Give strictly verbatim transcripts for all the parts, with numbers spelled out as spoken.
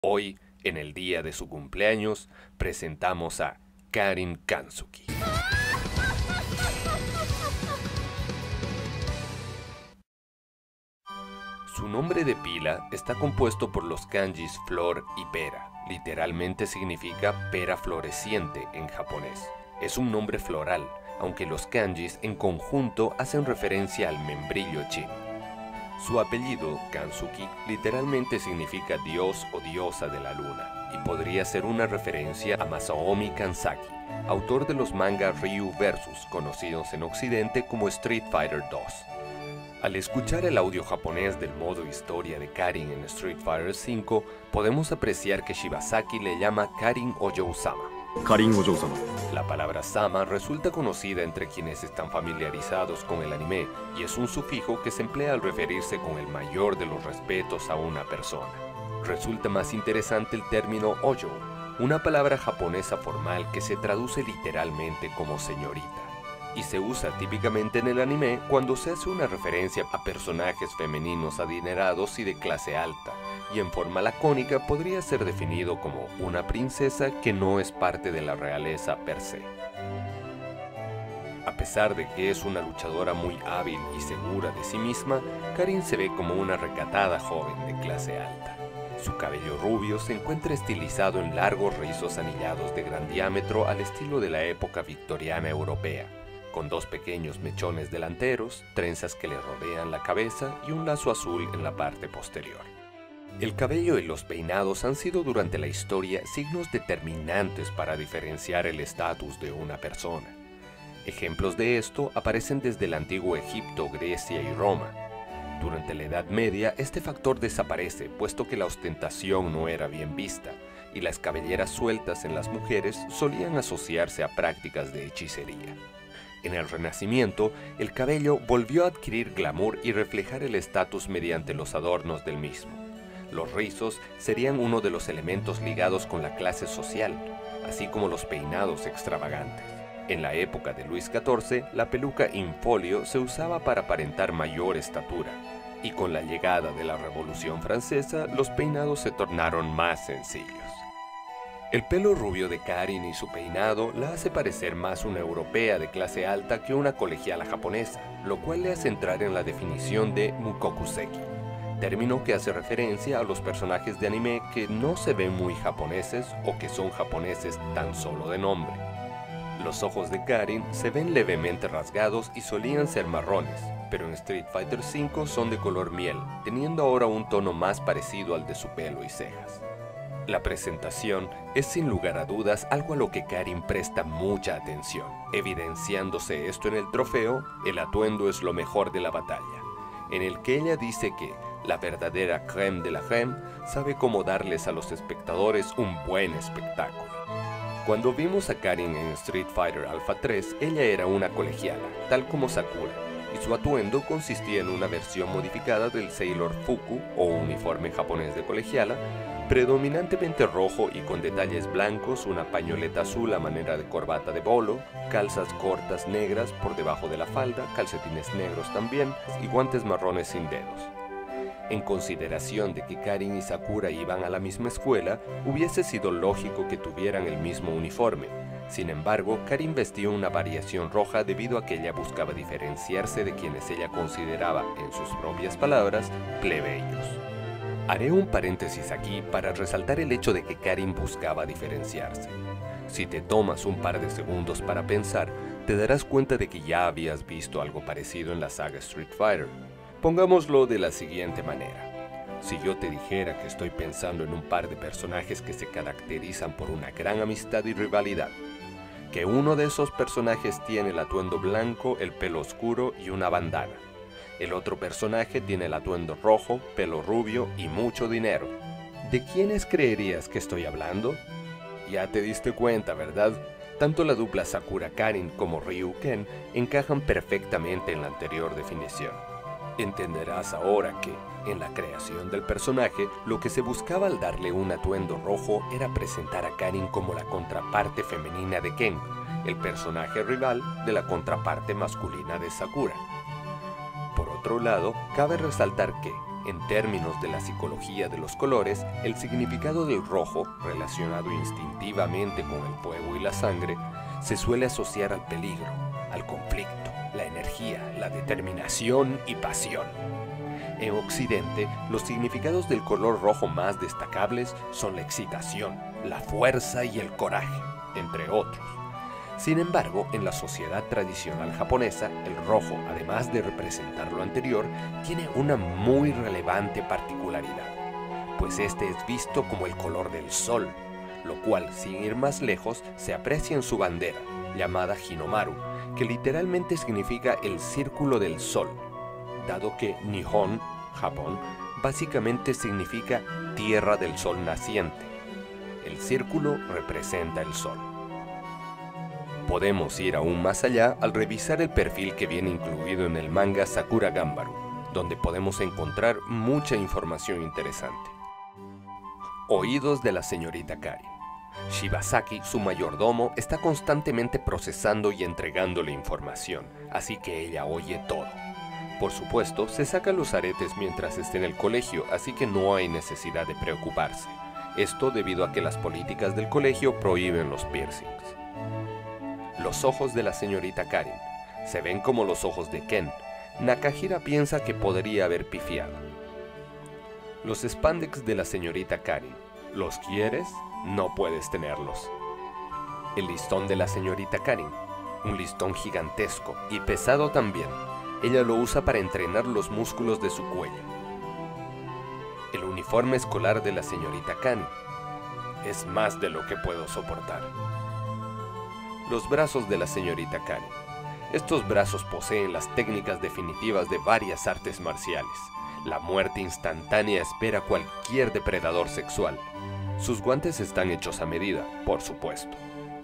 Hoy, en el día de su cumpleaños, presentamos a Karin Kansuki. Su nombre de pila está compuesto por los kanjis flor y pera. Literalmente significa pera floreciente en japonés. Es un nombre floral, aunque los kanjis en conjunto hacen referencia al membrillo chino. Su apellido, Kansuki, literalmente significa dios o diosa de la luna, y podría ser una referencia a Masaomi Kanzaki, autor de los mangas Ryu Versus, conocidos en Occidente como Street Fighter dos. Al escuchar el audio japonés del modo historia de Karin en Street Fighter cinco, podemos apreciar que Shibasaki le llama Karin Ojou-sama. Karin Ojou-sama. La palabra sama resulta conocida entre quienes están familiarizados con el anime y es un sufijo que se emplea al referirse con el mayor de los respetos a una persona. Resulta más interesante el término Ojou, una palabra japonesa formal que se traduce literalmente como señorita, y se usa típicamente en el anime cuando se hace una referencia a personajes femeninos adinerados y de clase alta, y en forma lacónica podría ser definido como una princesa que no es parte de la realeza per se. A pesar de que es una luchadora muy hábil y segura de sí misma, Karin se ve como una recatada joven de clase alta. Su cabello rubio se encuentra estilizado en largos rizos anillados de gran diámetro al estilo de la época victoriana europea, con dos pequeños mechones delanteros, trenzas que le rodean la cabeza y un lazo azul en la parte posterior. El cabello y los peinados han sido durante la historia signos determinantes para diferenciar el estatus de una persona. Ejemplos de esto aparecen desde el antiguo Egipto, Grecia y Roma. Durante la Edad Media, este factor desaparece, puesto que la ostentación no era bien vista, y las cabelleras sueltas en las mujeres solían asociarse a prácticas de hechicería. En el Renacimiento, el cabello volvió a adquirir glamour y reflejar el estatus mediante los adornos del mismo. Los rizos serían uno de los elementos ligados con la clase social, así como los peinados extravagantes. En la época de Luis catorce, la peluca in folio se usaba para aparentar mayor estatura, y con la llegada de la Revolución Francesa, los peinados se tornaron más sencillos. El pelo rubio de Karin y su peinado la hace parecer más una europea de clase alta que una colegiala japonesa, lo cual le hace entrar en la definición de mukokuseki, término que hace referencia a los personajes de anime que no se ven muy japoneses o que son japoneses tan solo de nombre. Los ojos de Karin se ven levemente rasgados y solían ser marrones, pero en Street Fighter cinco son de color miel, teniendo ahora un tono más parecido al de su pelo y cejas. La presentación es sin lugar a dudas algo a lo que Karin presta mucha atención, evidenciándose esto en el trofeo "El atuendo es lo mejor de la batalla", en el que ella dice que la verdadera crème de la crème sabe cómo darles a los espectadores un buen espectáculo. Cuando vimos a Karin en Street Fighter Alpha tres, ella era una colegiala, tal como Sakura, y su atuendo consistía en una versión modificada del Sailor Fuku o uniforme japonés de colegiala, predominantemente rojo y con detalles blancos, una pañoleta azul a manera de corbata de bolo, calzas cortas negras por debajo de la falda, calcetines negros también y guantes marrones sin dedos. En consideración de que Karin y Sakura iban a la misma escuela, hubiese sido lógico que tuvieran el mismo uniforme. Sin embargo, Karin vestía una variación roja debido a que ella buscaba diferenciarse de quienes ella consideraba, en sus propias palabras, plebeyos. Haré un paréntesis aquí para resaltar el hecho de que Karin buscaba diferenciarse. Si te tomas un par de segundos para pensar, te darás cuenta de que ya habías visto algo parecido en la saga Street Fighter. Pongámoslo de la siguiente manera. Si yo te dijera que estoy pensando en un par de personajes que se caracterizan por una gran amistad y rivalidad, que uno de esos personajes tiene el atuendo blanco, el pelo oscuro y una bandana, el otro personaje tiene el atuendo rojo, pelo rubio y mucho dinero, ¿de quiénes creerías que estoy hablando? Ya te diste cuenta, ¿verdad? Tanto la dupla Sakura-Karin como Ryu-Ken encajan perfectamente en la anterior definición. Entenderás ahora que, en la creación del personaje, lo que se buscaba al darle un atuendo rojo era presentar a Karin como la contraparte femenina de Ken, el personaje rival de la contraparte masculina de Sakura. Por otro lado, cabe resaltar que, En términos de la psicología de los colores, el significado del rojo, relacionado instintivamente con el fuego y la sangre, se suele asociar al peligro, al conflicto, la energía, la determinación y pasión. En Occidente, los significados del color rojo más destacables son la excitación, la fuerza y el coraje, entre otros. Sin embargo, en la sociedad tradicional japonesa, el rojo, además de representar lo anterior, tiene una muy relevante particularidad, pues este es visto como el color del sol, lo cual, sin ir más lejos, se aprecia en su bandera, llamada Hinomaru, que literalmente significa el círculo del sol, dado que Nihon, Japón, básicamente significa tierra del sol naciente. El círculo representa el sol. Podemos ir aún más allá al revisar el perfil que viene incluido en el manga Sakura Ganbaru, donde podemos encontrar mucha información interesante. Oídos de la señorita Karin. Shibasaki, su mayordomo, está constantemente procesando y entregándole información, así que ella oye todo. Por supuesto, se saca los aretes mientras esté en el colegio, así que no hay necesidad de preocuparse. Esto debido a que las políticas del colegio prohíben los piercings. Los ojos de la señorita Karin se ven como los ojos de Ken. Nakahira piensa que podría haber pifiado. Los spandex de la señorita Karin. ¿Los quieres? No puedes tenerlos. El listón de la señorita Karin. Un listón gigantesco y pesado también. Ella lo usa para entrenar los músculos de su cuello. El uniforme escolar de la señorita Karin. Es más de lo que puedo soportar. Los brazos de la señorita Karin. Estos brazos poseen las técnicas definitivas de varias artes marciales. La muerte instantánea espera a cualquier depredador sexual. Sus guantes están hechos a medida, por supuesto.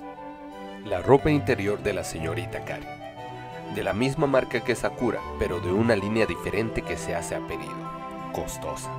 La ropa interior de la señorita Karin. De la misma marca que Sakura, pero de una línea diferente que se hace a pedido. Costosa.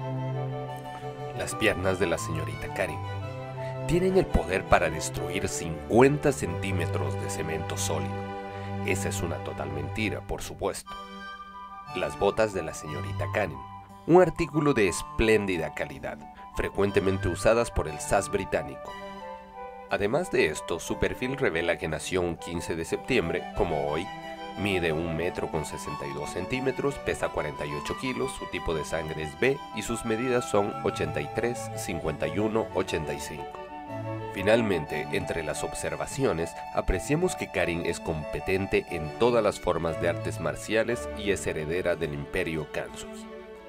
Las piernas de la señorita Karin. Tienen el poder para destruir cincuenta centímetros de cemento sólido. Esa es una total mentira, por supuesto. Las botas de la señorita Karin. Un artículo de espléndida calidad, frecuentemente usadas por el S A S británico. Además de esto, su perfil revela que nació un quince de septiembre, como hoy, mide un metro con sesenta y dos centímetros, pesa cuarenta y ocho kilos, su tipo de sangre es B y sus medidas son ochenta y tres, cincuenta y uno, ochenta y cinco. Finalmente, entre las observaciones, apreciamos que Karin es competente en todas las formas de artes marciales y es heredera del Imperio Kansuji.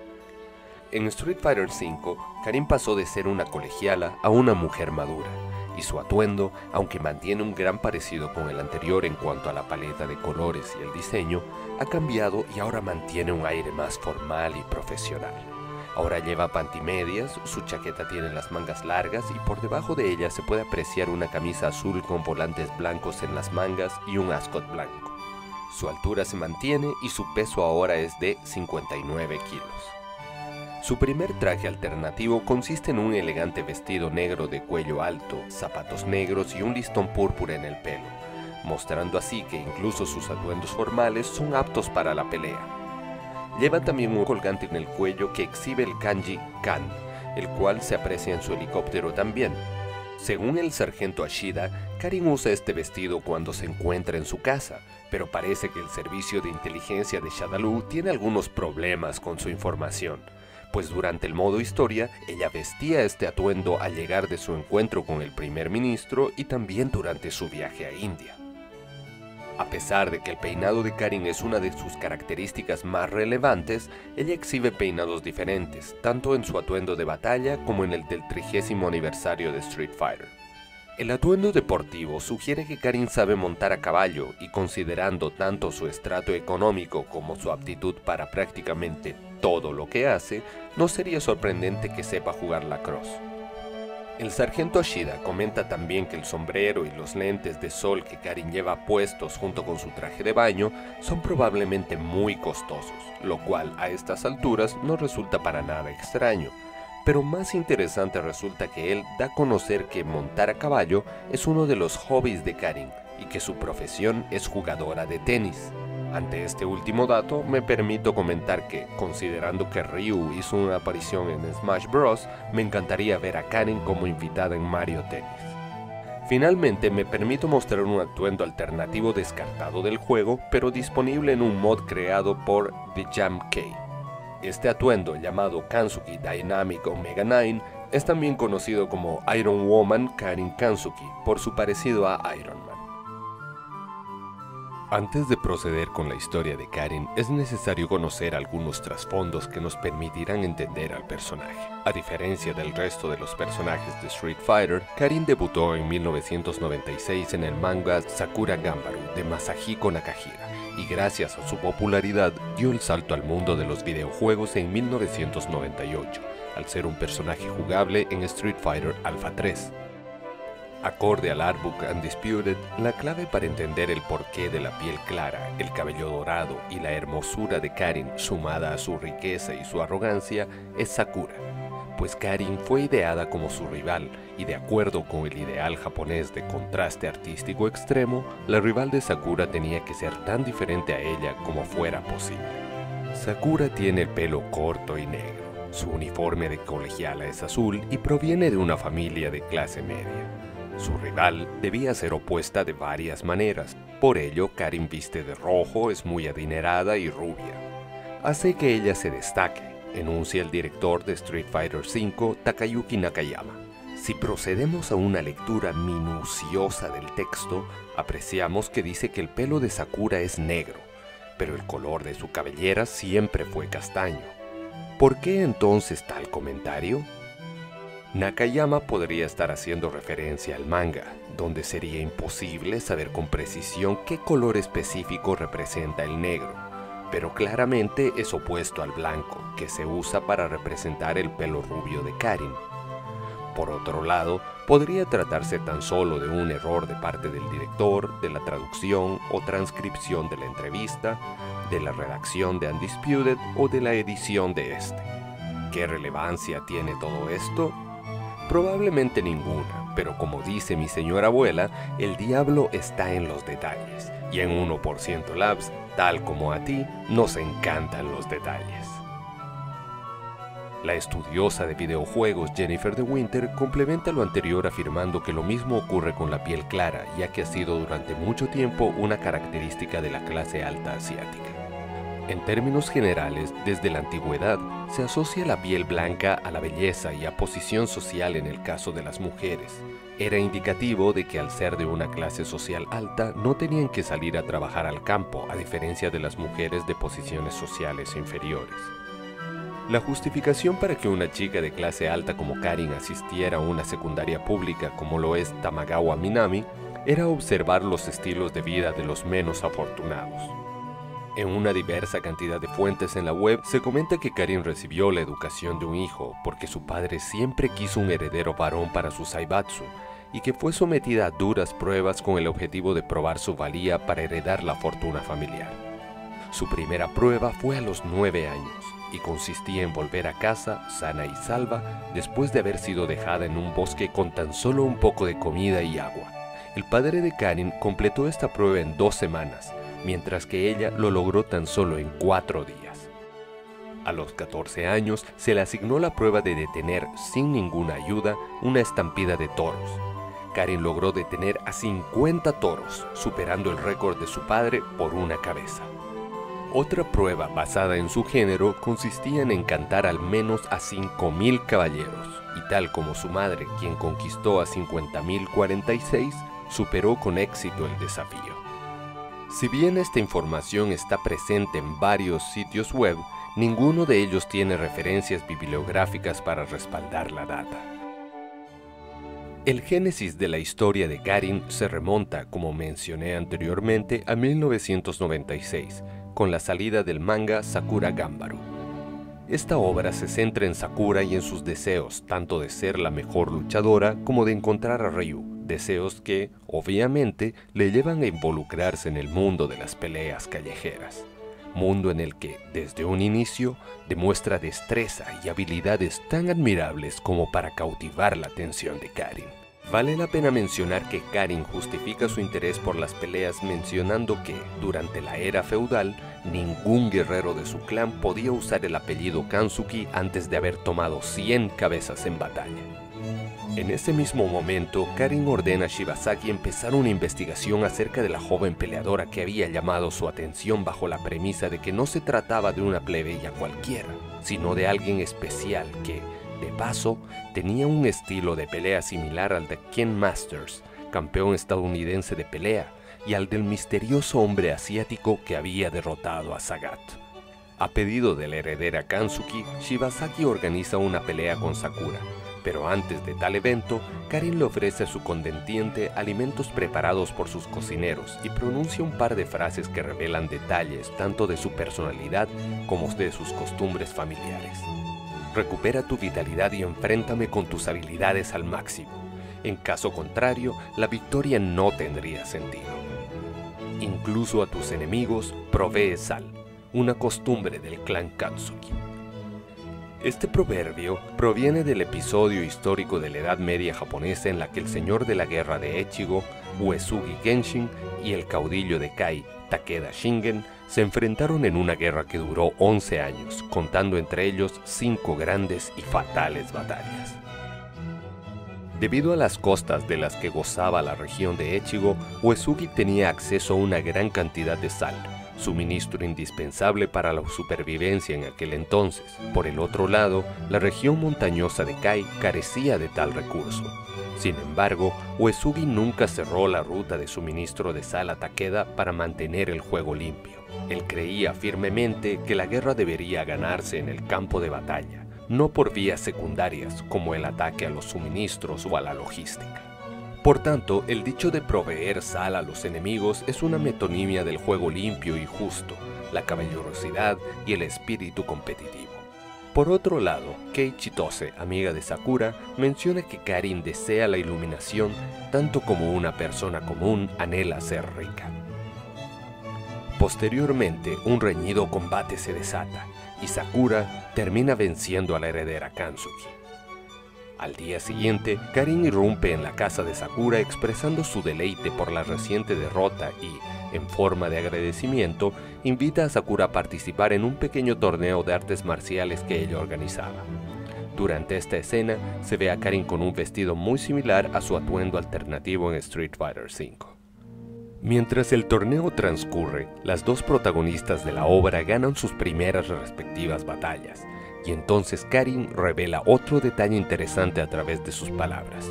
En Street Fighter cinco, Karin pasó de ser una colegiala a una mujer madura, y su atuendo, aunque mantiene un gran parecido con el anterior en cuanto a la paleta de colores y el diseño, ha cambiado y ahora mantiene un aire más formal y profesional. Ahora lleva pantimedias, su chaqueta tiene las mangas largas y por debajo de ella se puede apreciar una camisa azul con volantes blancos en las mangas y un ascot blanco. Su altura se mantiene y su peso ahora es de cincuenta y nueve kilos. Su primer traje alternativo consiste en un elegante vestido negro de cuello alto, zapatos negros y un listón púrpura en el pelo, mostrando así que incluso sus atuendos formales son aptos para la pelea. Lleva también un colgante en el cuello que exhibe el kanji Kan, el cual se aprecia en su helicóptero también. Según el sargento Ashida, Karin usa este vestido cuando se encuentra en su casa, pero parece que el servicio de inteligencia de Shadaloo tiene algunos problemas con su información, pues durante el modo historia, ella vestía este atuendo al llegar de su encuentro con el primer ministro y también durante su viaje a India. A pesar de que el peinado de Karin es una de sus características más relevantes, ella exhibe peinados diferentes, tanto en su atuendo de batalla como en el del trigésimo aniversario de Street Fighter. El atuendo deportivo sugiere que Karin sabe montar a caballo y considerando tanto su estrato económico como su aptitud para prácticamente todo lo que hace, no sería sorprendente que sepa jugar lacrosse. El sargento Ashida comenta también que el sombrero y los lentes de sol que Karin lleva puestos junto con su traje de baño son probablemente muy costosos, lo cual a estas alturas no resulta para nada extraño. Pero más interesante resulta que él da a conocer que montar a caballo es uno de los hobbies de Karin y que su profesión es jugadora de tenis. Ante este último dato, me permito comentar que, considerando que Ryu hizo una aparición en Smash Bros., me encantaría ver a Karin como invitada en Mario Tennis. Finalmente, me permito mostrar un atuendo alternativo descartado del juego, pero disponible en un mod creado por The Jam K. Este atuendo, llamado Kansuki Dynamic Omega nueve, es también conocido como Iron Woman Karin Kansuki, por su parecido a Iron Man. Antes de proceder con la historia de Karin, es necesario conocer algunos trasfondos que nos permitirán entender al personaje. A diferencia del resto de los personajes de Street Fighter, Karin debutó en mil novecientos noventa y seis en el manga Sakura Ganbaru de Masahiko Nakahira, y gracias a su popularidad dio el salto al mundo de los videojuegos en mil novecientos noventa y ocho, al ser un personaje jugable en Street Fighter Alpha tres. Acorde al Artbook Undisputed, la clave para entender el porqué de la piel clara, el cabello dorado y la hermosura de Karin, sumada a su riqueza y su arrogancia, es Sakura, pues Karin fue ideada como su rival, y de acuerdo con el ideal japonés de contraste artístico extremo, la rival de Sakura tenía que ser tan diferente a ella como fuera posible. Sakura tiene el pelo corto y negro, su uniforme de colegiala es azul y proviene de una familia de clase media. Su rival debía ser opuesta de varias maneras, por ello Karin viste de rojo, es muy adinerada y rubia. Hace que ella se destaque, enuncia el director de Street Fighter cinco, Takayuki Nakayama. Si procedemos a una lectura minuciosa del texto, apreciamos que dice que el pelo de Sakura es negro, pero el color de su cabellera siempre fue castaño. ¿Por qué entonces tal comentario? Nakayama podría estar haciendo referencia al manga, donde sería imposible saber con precisión qué color específico representa el negro, pero claramente es opuesto al blanco, que se usa para representar el pelo rubio de Karin. Por otro lado, podría tratarse tan solo de un error de parte del director, de la traducción o transcripción de la entrevista, de la redacción de Undisputed o de la edición de este. ¿Qué relevancia tiene todo esto? Probablemente ninguna, pero como dice mi señora abuela, el diablo está en los detalles, y en uno por ciento Labs, tal como a ti, nos encantan los detalles. La estudiosa de videojuegos Jennifer de Winter complementa lo anterior afirmando que lo mismo ocurre con la piel clara, ya que ha sido durante mucho tiempo una característica de la clase alta asiática. En términos generales, desde la antigüedad, se asocia la piel blanca a la belleza y a posición social en el caso de las mujeres. Era indicativo de que al ser de una clase social alta, no tenían que salir a trabajar al campo, a diferencia de las mujeres de posiciones sociales inferiores. La justificación para que una chica de clase alta como Karin asistiera a una secundaria pública como lo es Tamagawa Minami, era observar los estilos de vida de los menos afortunados. En una diversa cantidad de fuentes en la web se comenta que Karin recibió la educación de un hijo porque su padre siempre quiso un heredero varón para su Zaibatsu y que fue sometida a duras pruebas con el objetivo de probar su valía para heredar la fortuna familiar. Su primera prueba fue a los nueve años y consistía en volver a casa sana y salva después de haber sido dejada en un bosque con tan solo un poco de comida y agua. El padre de Karin completó esta prueba en dos semanas, mientras que ella lo logró tan solo en cuatro días. A los catorce años se le asignó la prueba de detener, sin ninguna ayuda, una estampida de toros. Karin logró detener a cincuenta toros, superando el récord de su padre por una cabeza. Otra prueba basada en su género consistía en encantar al menos a cinco mil caballeros, y tal como su madre, quien conquistó a cincuenta mil cuarenta y seis, superó con éxito el desafío. Si bien esta información está presente en varios sitios web, ninguno de ellos tiene referencias bibliográficas para respaldar la data. El génesis de la historia de Karin se remonta, como mencioné anteriormente, a mil novecientos noventa y seis, con la salida del manga Sakura Ganbaru. Esta obra se centra en Sakura y en sus deseos, tanto de ser la mejor luchadora como de encontrar a Ryu, deseos que, obviamente, le llevan a involucrarse en el mundo de las peleas callejeras, mundo en el que, desde un inicio, demuestra destreza y habilidades tan admirables como para cautivar la atención de Karin. Vale la pena mencionar que Karin justifica su interés por las peleas mencionando que, durante la era feudal, ningún guerrero de su clan podía usar el apellido Kansuki antes de haber tomado cien cabezas en batalla. En ese mismo momento, Karin ordena a Shibazaki empezar una investigación acerca de la joven peleadora que había llamado su atención bajo la premisa de que no se trataba de una plebeya cualquiera, sino de alguien especial que, de paso, tenía un estilo de pelea similar al de Ken Masters, campeón estadounidense de pelea, y al del misterioso hombre asiático que había derrotado a Sagat. A pedido de la heredera Kansuki, Shibazaki organiza una pelea con Sakura, pero antes de tal evento, Karin le ofrece a su contendiente alimentos preparados por sus cocineros y pronuncia un par de frases que revelan detalles tanto de su personalidad como de sus costumbres familiares. Recupera tu vitalidad y enfréntame con tus habilidades al máximo. En caso contrario, la victoria no tendría sentido. Incluso a tus enemigos provee sal, una costumbre del clan Kansuki. Este proverbio proviene del episodio histórico de la Edad Media japonesa en la que el señor de la guerra de Echigo, Uesugi Genshin, y el caudillo de Kai, Takeda Shingen, se enfrentaron en una guerra que duró once años, contando entre ellos cinco grandes y fatales batallas. Debido a las costas de las que gozaba la región de Echigo, Uesugi tenía acceso a una gran cantidad de sal, suministro indispensable para la supervivencia en aquel entonces. Por el otro lado, la región montañosa de Kai carecía de tal recurso. Sin embargo, Uesugi nunca cerró la ruta de suministro de sal a Takeda para mantener el juego limpio. Él creía firmemente que la guerra debería ganarse en el campo de batalla, no por vías secundarias como el ataque a los suministros o a la logística. Por tanto, el dicho de proveer sal a los enemigos es una metonimia del juego limpio y justo, la caballerosidad y el espíritu competitivo. Por otro lado, Kei Chitose, amiga de Sakura, menciona que Karin desea la iluminación tanto como una persona común anhela ser rica. Posteriormente, un reñido combate se desata, y Sakura termina venciendo a la heredera Kansuki. Al día siguiente, Karin irrumpe en la casa de Sakura expresando su deleite por la reciente derrota y, en forma de agradecimiento, invita a Sakura a participar en un pequeño torneo de artes marciales que ella organizaba. Durante esta escena, se ve a Karin con un vestido muy similar a su atuendo alternativo en Street Fighter cinco. Mientras el torneo transcurre, las dos protagonistas de la obra ganan sus primeras respectivas batallas, y entonces Karin revela otro detalle interesante a través de sus palabras.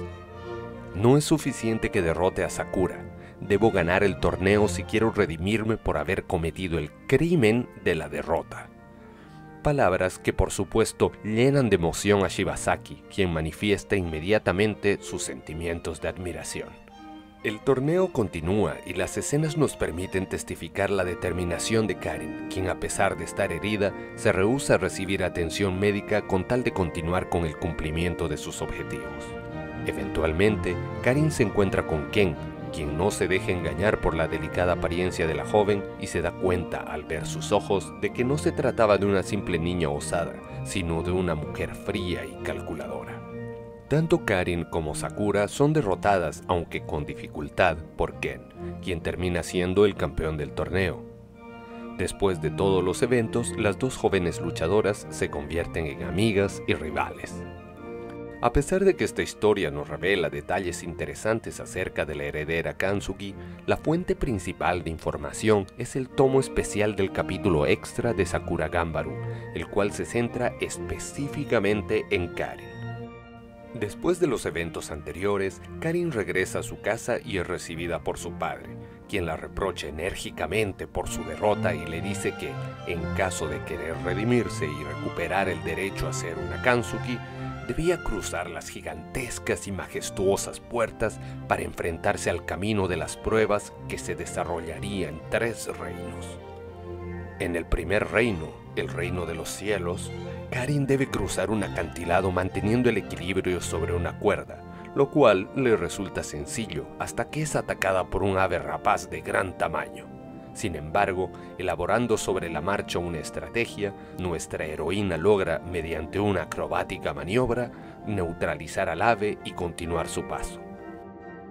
No es suficiente que derrote a Sakura, debo ganar el torneo si quiero redimirme por haber cometido el crimen de la derrota. Palabras que por supuesto llenan de emoción a Shibazaki, quien manifiesta inmediatamente sus sentimientos de admiración. El torneo continúa y las escenas nos permiten testificar la determinación de Karin, quien a pesar de estar herida, se rehúsa a recibir atención médica con tal de continuar con el cumplimiento de sus objetivos. Eventualmente, Karin se encuentra con Ken, quien no se deja engañar por la delicada apariencia de la joven y se da cuenta al ver sus ojos de que no se trataba de una simple niña osada, sino de una mujer fría y calculadora. Tanto Karin como Sakura son derrotadas, aunque con dificultad, por Ken, quien termina siendo el campeón del torneo. Después de todos los eventos, las dos jóvenes luchadoras se convierten en amigas y rivales. A pesar de que esta historia nos revela detalles interesantes acerca de la heredera Kansuki, la fuente principal de información es el tomo especial del capítulo extra de Sakura Ganbaru, el cual se centra específicamente en Karin. Después de los eventos anteriores, Karin regresa a su casa y es recibida por su padre, quien la reprocha enérgicamente por su derrota y le dice que, en caso de querer redimirse y recuperar el derecho a ser una Kansuki, debía cruzar las gigantescas y majestuosas puertas para enfrentarse al camino de las pruebas que se desarrollaría en tres reinos. En el primer reino, el reino de los cielos, Karin debe cruzar un acantilado manteniendo el equilibrio sobre una cuerda, lo cual le resulta sencillo hasta que es atacada por un ave rapaz de gran tamaño. Sin embargo, elaborando sobre la marcha una estrategia, nuestra heroína logra, mediante una acrobática maniobra, neutralizar al ave y continuar su paso.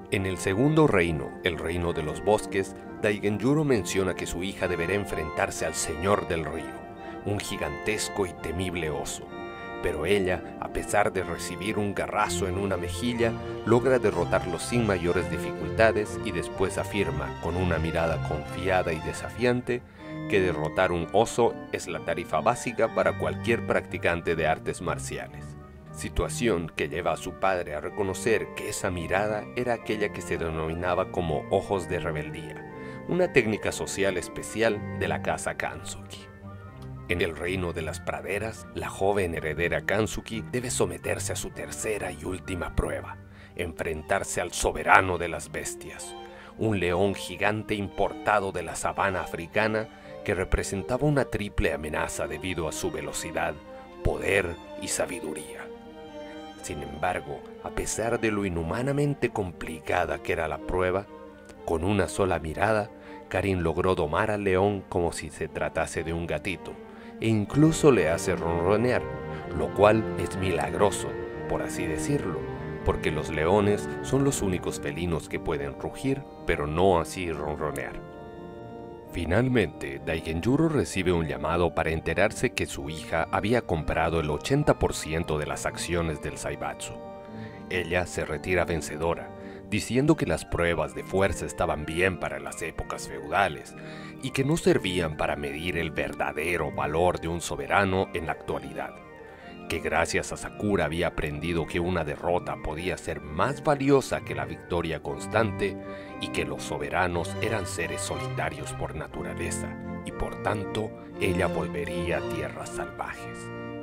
En el segundo reino, el reino de los bosques, Daigenjuro menciona que su hija deberá enfrentarse al Señor del Río, un gigantesco y temible oso. Pero ella, a pesar de recibir un garrazo en una mejilla, logra derrotarlo sin mayores dificultades y después afirma, con una mirada confiada y desafiante, que derrotar un oso es la tarifa básica para cualquier practicante de artes marciales. Situación que lleva a su padre a reconocer que esa mirada era aquella que se denominaba como ojos de rebeldía, una técnica social especial de la casa Kansuki. En el reino de las praderas, la joven heredera Kansuki debe someterse a su tercera y última prueba, enfrentarse al soberano de las bestias, un león gigante importado de la sabana africana que representaba una triple amenaza debido a su velocidad, poder y sabiduría. Sin embargo, a pesar de lo inhumanamente complicada que era la prueba, con una sola mirada, Karin logró domar al león como si se tratase de un gatito, e incluso le hace ronronear, lo cual es milagroso, por así decirlo, porque los leones son los únicos felinos que pueden rugir, pero no así ronronear. Finalmente, Daigenjuro recibe un llamado para enterarse que su hija había comprado el ochenta por ciento de las acciones del Zaibatsu. Ella se retira vencedora, diciendo que las pruebas de fuerza estaban bien para las épocas feudales y que no servían para medir el verdadero valor de un soberano en la actualidad, que gracias a Sakura había aprendido que una derrota podía ser más valiosa que la victoria constante y que los soberanos eran seres solitarios por naturaleza y por tanto ella volvería a tierras salvajes.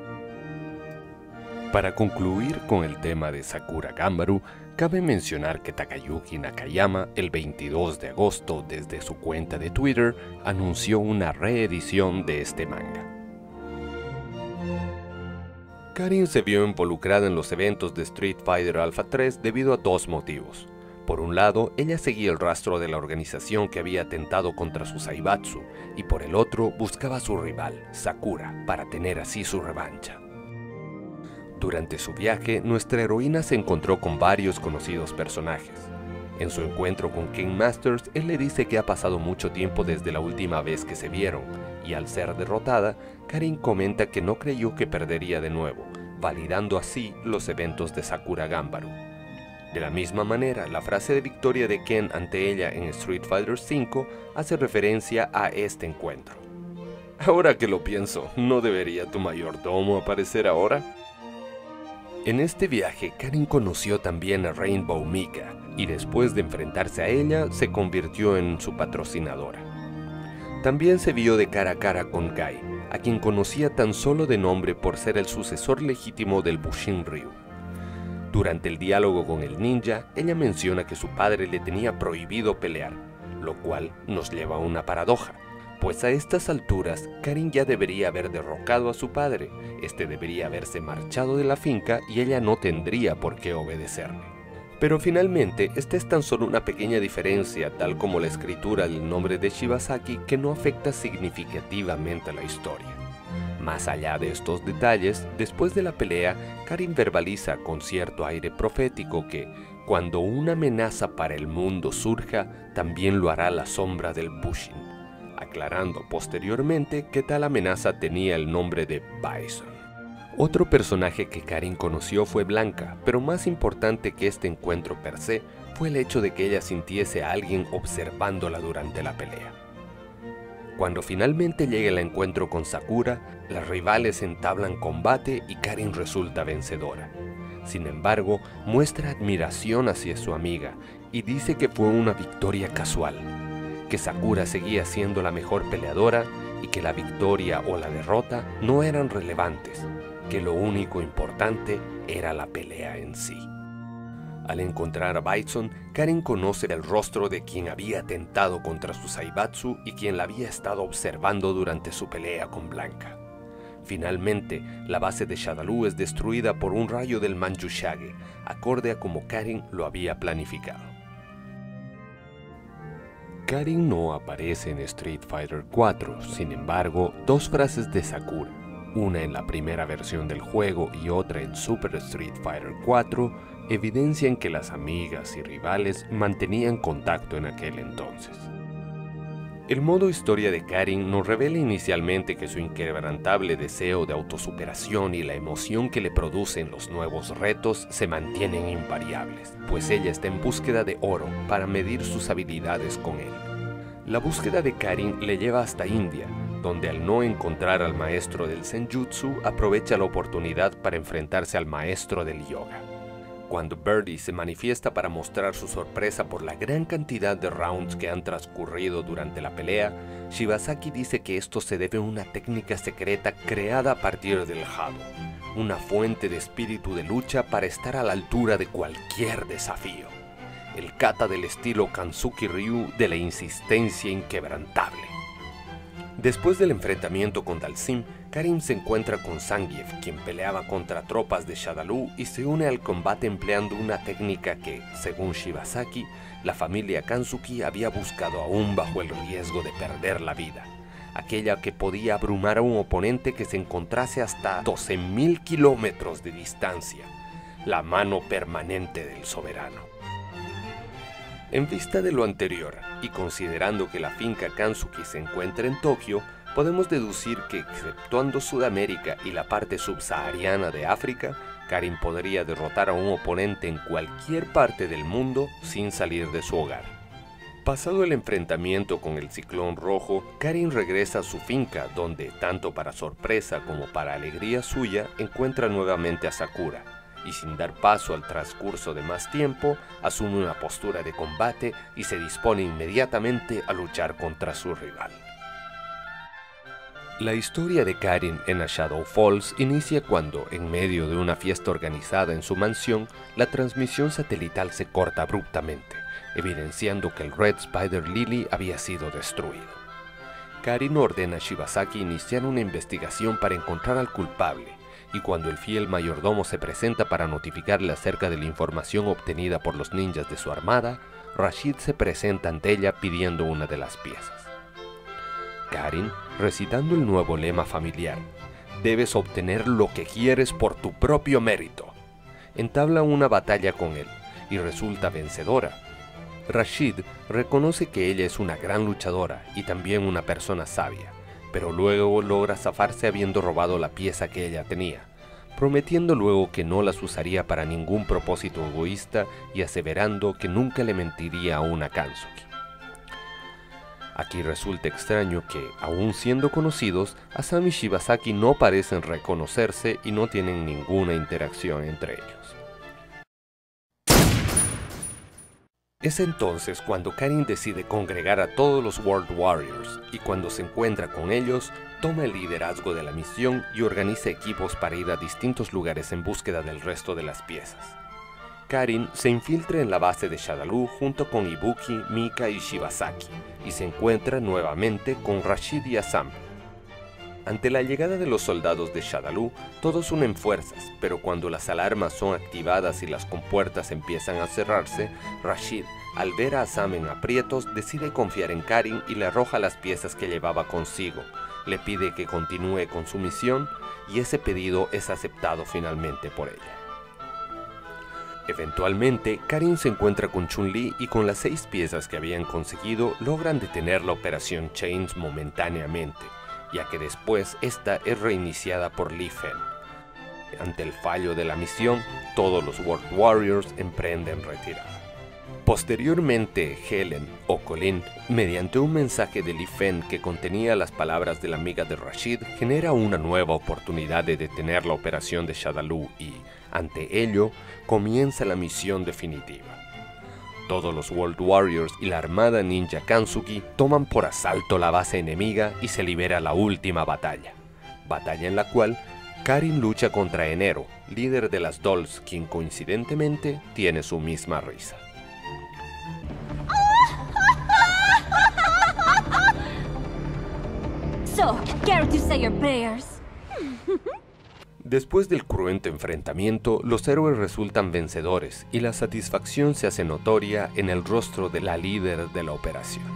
Para concluir con el tema de Sakura Ganbaru, cabe mencionar que Takayuki Nakayama el veintidós de agosto desde su cuenta de Twitter anunció una reedición de este manga. Karin se vio involucrada en los eventos de Street Fighter Alpha tres debido a dos motivos. Por un lado, ella seguía el rastro de la organización que había atentado contra su Zaibatsu, y por el otro buscaba a su rival, Sakura, para tener así su revancha. Durante su viaje, nuestra heroína se encontró con varios conocidos personajes. En su encuentro con King Masters, él le dice que ha pasado mucho tiempo desde la última vez que se vieron, y al ser derrotada, Karin comenta que no creyó que perdería de nuevo, validando así los eventos de Sakura Ganbaru. De la misma manera, la frase de victoria de Ken ante ella en Street Fighter cinco hace referencia a este encuentro. Ahora que lo pienso, ¿no debería tu mayordomo aparecer ahora? En este viaje, Karin conoció también a Rainbow Mika, y después de enfrentarse a ella, se convirtió en su patrocinadora. También se vio de cara a cara con Kai, a quien conocía tan solo de nombre por ser el sucesor legítimo del Bushin Ryu. Durante el diálogo con el ninja, ella menciona que su padre le tenía prohibido pelear, lo cual nos lleva a una paradoja, pues a estas alturas Karin ya debería haber derrocado a su padre, este debería haberse marchado de la finca y ella no tendría por qué obedecerle. Pero finalmente, esta es tan solo una pequeña diferencia, tal como la escritura del nombre de Shibazaki, que no afecta significativamente a la historia. Más allá de estos detalles, después de la pelea, Karin verbaliza con cierto aire profético que, cuando una amenaza para el mundo surja, también lo hará la sombra del Bushin, aclarando posteriormente que tal amenaza tenía el nombre de Bison. Otro personaje que Karin conoció fue Blanca, pero más importante que este encuentro per se fue el hecho de que ella sintiese a alguien observándola durante la pelea. Cuando finalmente llega el encuentro con Sakura, las rivales entablan combate y Karin resulta vencedora. Sin embargo, muestra admiración hacia su amiga y dice que fue una victoria casual, que Sakura seguía siendo la mejor peleadora y que la victoria o la derrota no eran relevantes, que lo único importante era la pelea en sí. Al encontrar a Bison, Karin conoce el rostro de quien había atentado contra su Zaibatsu y quien la había estado observando durante su pelea con Blanca. Finalmente, la base de Shadaloo es destruida por un rayo del Manjushage, acorde a como Karin lo había planificado. Karin no aparece en Street Fighter cuatro, sin embargo, dos frases de Sakura, una en la primera versión del juego y otra en Super Street Fighter cuatro, evidencian que las amigas y rivales mantenían contacto en aquel entonces. El modo historia de Karin nos revela inicialmente que su inquebrantable deseo de autosuperación y la emoción que le producen los nuevos retos se mantienen invariables, pues ella está en búsqueda de oro para medir sus habilidades con él. La búsqueda de Karin le lleva hasta India, donde al no encontrar al maestro del Senjutsu, aprovecha la oportunidad para enfrentarse al maestro del yoga. Cuando Birdie se manifiesta para mostrar su sorpresa por la gran cantidad de rounds que han transcurrido durante la pelea, Shibasaki dice que esto se debe a una técnica secreta creada a partir del Hado, una fuente de espíritu de lucha para estar a la altura de cualquier desafío. El kata del estilo Kansuki Ryu de la insistencia inquebrantable. Después del enfrentamiento con Dalsim, Karin se encuentra con Zangief, quien peleaba contra tropas de Shadaloo y se une al combate empleando una técnica que, según Shibasaki, la familia Kansuki había buscado aún bajo el riesgo de perder la vida, aquella que podía abrumar a un oponente que se encontrase hasta doce mil kilómetros de distancia, la mano permanente del soberano. En vista de lo anterior, y considerando que la finca Kansuki se encuentra en Tokio, podemos deducir que, exceptuando Sudamérica y la parte subsahariana de África, Karin podría derrotar a un oponente en cualquier parte del mundo sin salir de su hogar. Pasado el enfrentamiento con el Ciclón Rojo, Karin regresa a su finca, donde, tanto para sorpresa como para alegría suya, encuentra nuevamente a Sakura, y sin dar paso al transcurso de más tiempo, asume una postura de combate y se dispone inmediatamente a luchar contra su rival. La historia de Karin en A Shadow Falls inicia cuando, en medio de una fiesta organizada en su mansión, la transmisión satelital se corta abruptamente, evidenciando que el Red Spider Lily había sido destruido. Karin ordena a Shibasaki iniciar una investigación para encontrar al culpable, y cuando el fiel mayordomo se presenta para notificarle acerca de la información obtenida por los ninjas de su armada, Rashid se presenta ante ella pidiendo una de las piezas. Karin, recitando el nuevo lema familiar, «Debes obtener lo que quieres por tu propio mérito», entabla una batalla con él y resulta vencedora. Rashid reconoce que ella es una gran luchadora y también una persona sabia, pero luego logra zafarse habiendo robado la pieza que ella tenía, prometiendo luego que no las usaría para ningún propósito egoísta y aseverando que nunca le mentiría a una Kansuki. Aquí resulta extraño que, aún siendo conocidos, Asami y Shibasaki no parecen reconocerse y no tienen ninguna interacción entre ellos. Es entonces cuando Karin decide congregar a todos los World Warriors y cuando se encuentra con ellos, toma el liderazgo de la misión y organiza equipos para ir a distintos lugares en búsqueda del resto de las piezas. Karin se infiltra en la base de Shadaloo junto con Ibuki, Mika y Shibasaki y se encuentra nuevamente con Rashid y Asam. Ante la llegada de los soldados de Shadaloo, todos unen fuerzas, pero cuando las alarmas son activadas y las compuertas empiezan a cerrarse, Rashid, al ver a Asam en aprietos, decide confiar en Karin y le arroja las piezas que llevaba consigo. Le pide que continúe con su misión y ese pedido es aceptado finalmente por ella. Eventualmente, Karin se encuentra con Chun-Li y con las seis piezas que habían conseguido logran detener la operación Chains momentáneamente, ya que después esta es reiniciada por Li Fen. Ante el fallo de la misión, todos los World Warriors emprenden retirada. Posteriormente, Helen, o Colin, mediante un mensaje de Li Fen que contenía las palabras de la amiga de Rashid, genera una nueva oportunidad de detener la operación de Shadaloo y, ante ello, comienza la misión definitiva. Todos los World Warriors y la armada ninja Kansuki toman por asalto la base enemiga y se libera la última batalla. Batalla en la cual Karin lucha contra Enero, líder de las Dolls, quien coincidentemente tiene su misma risa. So, care to say your prayers? Después del cruento enfrentamiento, los héroes resultan vencedores y la satisfacción se hace notoria en el rostro de la líder de la operación.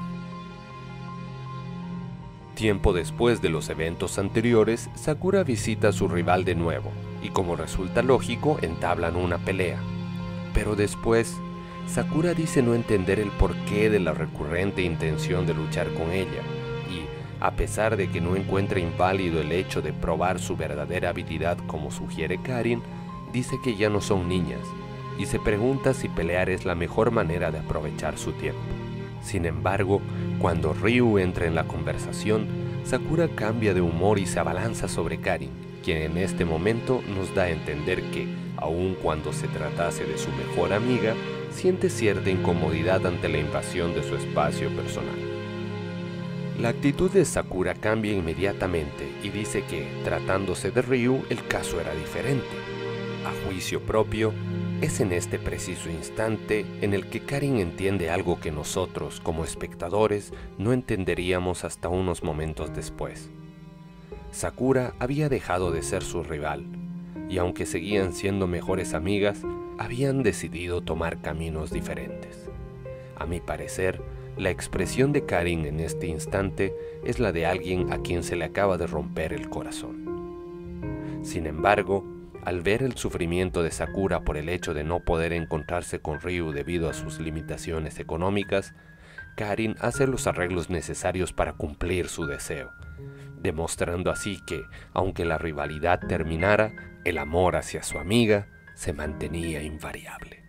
Tiempo después de los eventos anteriores, Sakura visita a su rival de nuevo y, como resulta lógico, entablan una pelea. Pero después, Sakura dice no entender el porqué de la recurrente intención de luchar con ella, y, a pesar de que no encuentra inválido el hecho de probar su verdadera habilidad como sugiere Karin, dice que ya no son niñas, y se pregunta si pelear es la mejor manera de aprovechar su tiempo. Sin embargo, cuando Ryu entra en la conversación, Sakura cambia de humor y se abalanza sobre Karin, quien en este momento nos da a entender que, aun cuando se tratase de su mejor amiga, siente cierta incomodidad ante la invasión de su espacio personal. La actitud de Sakura cambia inmediatamente y dice que, tratándose de Ryu, el caso era diferente. A juicio propio, es en este preciso instante en el que Karin entiende algo que nosotros, como espectadores, no entenderíamos hasta unos momentos después. Sakura había dejado de ser su rival, y aunque seguían siendo mejores amigas, habían decidido tomar caminos diferentes. A mi parecer, la expresión de Karin en este instante es la de alguien a quien se le acaba de romper el corazón. Sin embargo, al ver el sufrimiento de Sakura por el hecho de no poder encontrarse con Ryu debido a sus limitaciones económicas, Karin hace los arreglos necesarios para cumplir su deseo, demostrando así que, aunque la rivalidad terminara, el amor hacia su amiga se mantenía invariable.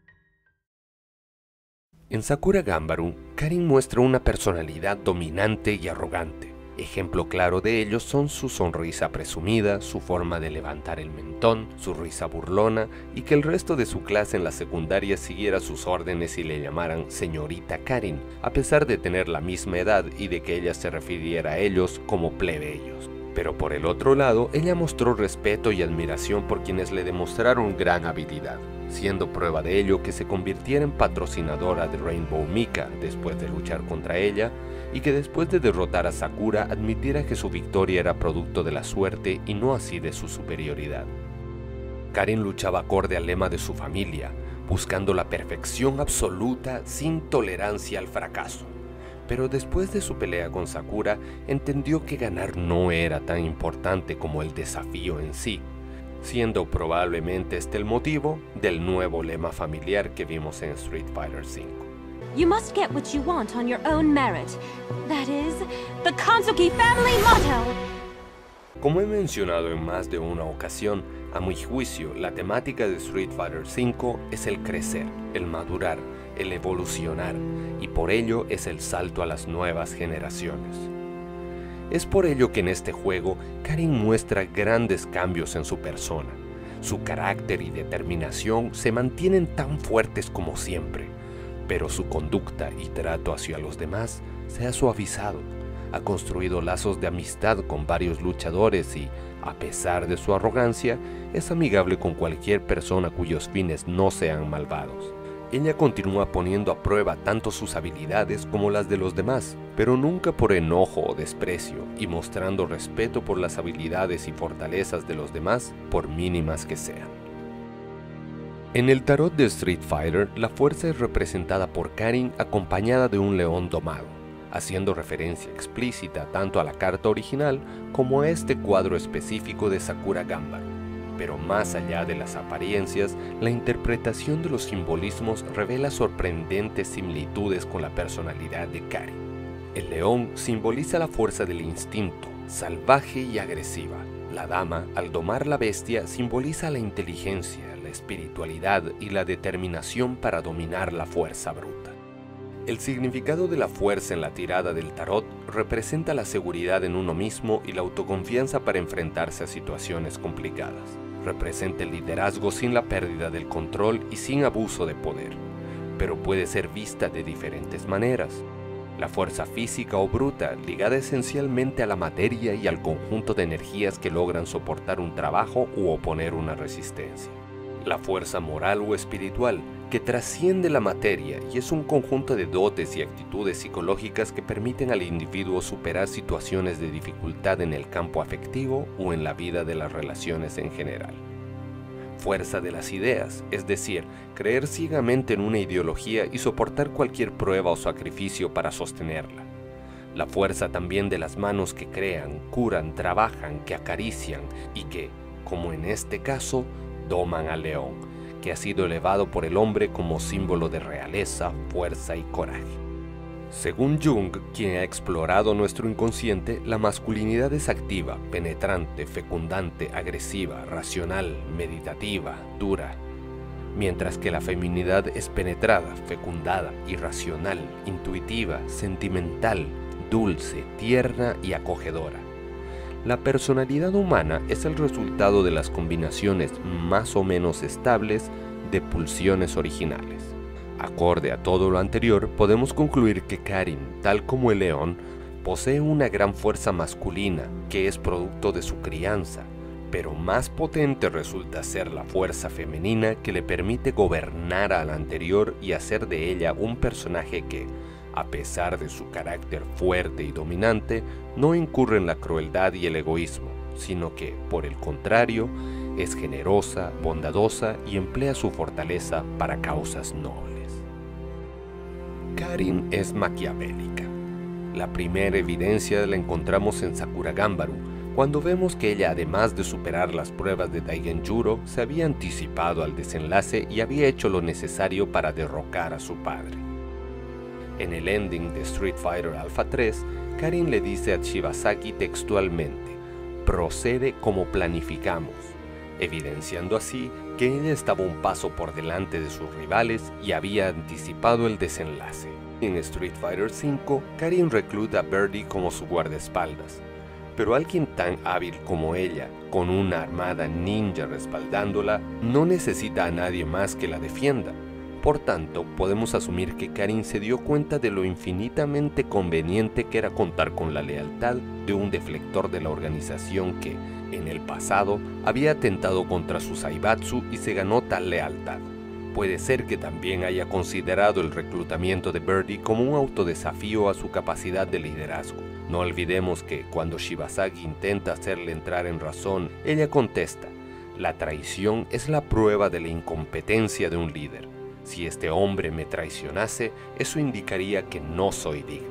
En Sakura Ganbaru, Karin muestra una personalidad dominante y arrogante. Ejemplo claro de ello son su sonrisa presumida, su forma de levantar el mentón, su risa burlona y que el resto de su clase en la secundaria siguiera sus órdenes y le llamaran señorita Karin, a pesar de tener la misma edad y de que ella se refiriera a ellos como plebeyos. Pero por el otro lado, ella mostró respeto y admiración por quienes le demostraron gran habilidad, siendo prueba de ello que se convirtiera en patrocinadora de Rainbow Mika después de luchar contra ella, y que después de derrotar a Sakura admitiera que su victoria era producto de la suerte y no así de su superioridad. Karin luchaba acorde al lema de su familia, buscando la perfección absoluta sin tolerancia al fracaso. Pero después de su pelea con Sakura, entendió que ganar no era tan importante como el desafío en sí, siendo probablemente este el motivo del nuevo lema familiar que vimos en Street Fighter cinco. You must get what you want on your own merit. That is, the Kanzuki family motto. Como he mencionado en más de una ocasión, a mi juicio, la temática de Street Fighter cinco es el crecer, el madurar, el evolucionar, y por ello es el salto a las nuevas generaciones. Es por ello que en este juego, Karin muestra grandes cambios en su persona. Su carácter y determinación se mantienen tan fuertes como siempre, pero su conducta y trato hacia los demás se ha suavizado. Ha construido lazos de amistad con varios luchadores y, a pesar de su arrogancia, es amigable con cualquier persona cuyos fines no sean malvados. Ella continúa poniendo a prueba tanto sus habilidades como las de los demás, pero nunca por enojo o desprecio, y mostrando respeto por las habilidades y fortalezas de los demás, por mínimas que sean. En el tarot de Street Fighter, la fuerza es representada por Karin acompañada de un león domado, haciendo referencia explícita tanto a la carta original como a este cuadro específico de Sakura Ganbaru. Pero más allá de las apariencias, la interpretación de los simbolismos revela sorprendentes similitudes con la personalidad de Karin. El león simboliza la fuerza del instinto, salvaje y agresiva. La dama, al domar la bestia, simboliza la inteligencia, la espiritualidad y la determinación para dominar la fuerza bruta. El significado de la fuerza en la tirada del tarot representa la seguridad en uno mismo y la autoconfianza para enfrentarse a situaciones complicadas. Representa el liderazgo sin la pérdida del control y sin abuso de poder, pero puede ser vista de diferentes maneras. La fuerza física o bruta, ligada esencialmente a la materia y al conjunto de energías que logran soportar un trabajo u oponer una resistencia. La fuerza moral o espiritual, que trasciende la materia y es un conjunto de dotes y actitudes psicológicas que permiten al individuo superar situaciones de dificultad en el campo afectivo o en la vida de las relaciones en general. Fuerza de las ideas, es decir, creer ciegamente en una ideología y soportar cualquier prueba o sacrificio para sostenerla. La fuerza también de las manos que crean, curan, trabajan, que acarician y que, como en este caso, doman al león, que ha sido elevado por el hombre como símbolo de realeza, fuerza y coraje. Según Jung, quien ha explorado nuestro inconsciente, la masculinidad es activa, penetrante, fecundante, agresiva, racional, meditativa, dura, mientras que la feminidad es penetrada, fecundada, irracional, intuitiva, sentimental, dulce, tierna y acogedora. La personalidad humana es el resultado de las combinaciones más o menos estables de pulsiones originales. Acorde a todo lo anterior, podemos concluir que Karin, tal como el león, posee una gran fuerza masculina que es producto de su crianza, pero más potente resulta ser la fuerza femenina que le permite gobernar a la anterior y hacer de ella un personaje que, a pesar de su carácter fuerte y dominante, no incurre en la crueldad y el egoísmo, sino que, por el contrario, es generosa, bondadosa y emplea su fortaleza para causas nobles. Karin es maquiavélica. La primera evidencia la encontramos en Sakura Ganbaru, cuando vemos que ella, además de superar las pruebas de Daigenjuro, se había anticipado al desenlace y había hecho lo necesario para derrocar a su padre. En el ending de Street Fighter Alpha tres, Karin le dice a Shibasaki textualmente: "Procede como planificamos", evidenciando así que ella estaba un paso por delante de sus rivales y había anticipado el desenlace. En Street Fighter cinco, Karin recluta a Birdie como su guardaespaldas, pero alguien tan hábil como ella, con una armada ninja respaldándola, no necesita a nadie más que la defienda. Por tanto, podemos asumir que Karin se dio cuenta de lo infinitamente conveniente que era contar con la lealtad de un deflector de la organización que, en el pasado, había atentado contra su Zaibatsu y se ganó tal lealtad. Puede ser que también haya considerado el reclutamiento de Birdie como un autodesafío a su capacidad de liderazgo. No olvidemos que, cuando Shibasaki intenta hacerle entrar en razón, ella contesta: "La traición es la prueba de la incompetencia de un líder. Si este hombre me traicionase, eso indicaría que no soy digna".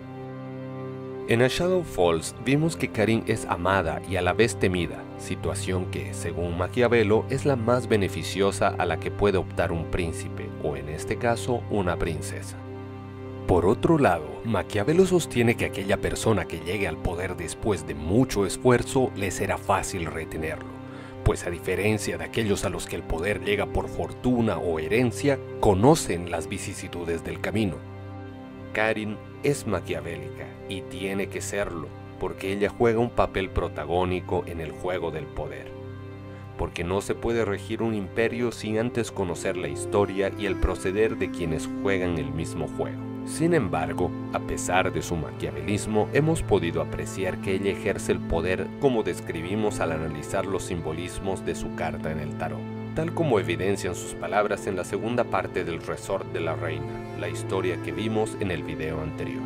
En A Shadow Falls vimos que Karin es amada y a la vez temida, situación que, según Maquiavelo, es la más beneficiosa a la que puede optar un príncipe, o en este caso, una princesa. Por otro lado, Maquiavelo sostiene que aquella persona que llegue al poder después de mucho esfuerzo le será fácil retenerlo, pues a diferencia de aquellos a los que el poder llega por fortuna o herencia, conocen las vicisitudes del camino. Karin es maquiavélica y tiene que serlo, porque ella juega un papel protagónico en el juego del poder. Porque no se puede regir un imperio sin antes conocer la historia y el proceder de quienes juegan el mismo juego. Sin embargo, a pesar de su maquiavelismo, hemos podido apreciar que ella ejerce el poder como describimos al analizar los simbolismos de su carta en el tarot, tal como evidencian sus palabras en la segunda parte del Resort de la Reina, la historia que vimos en el video anterior.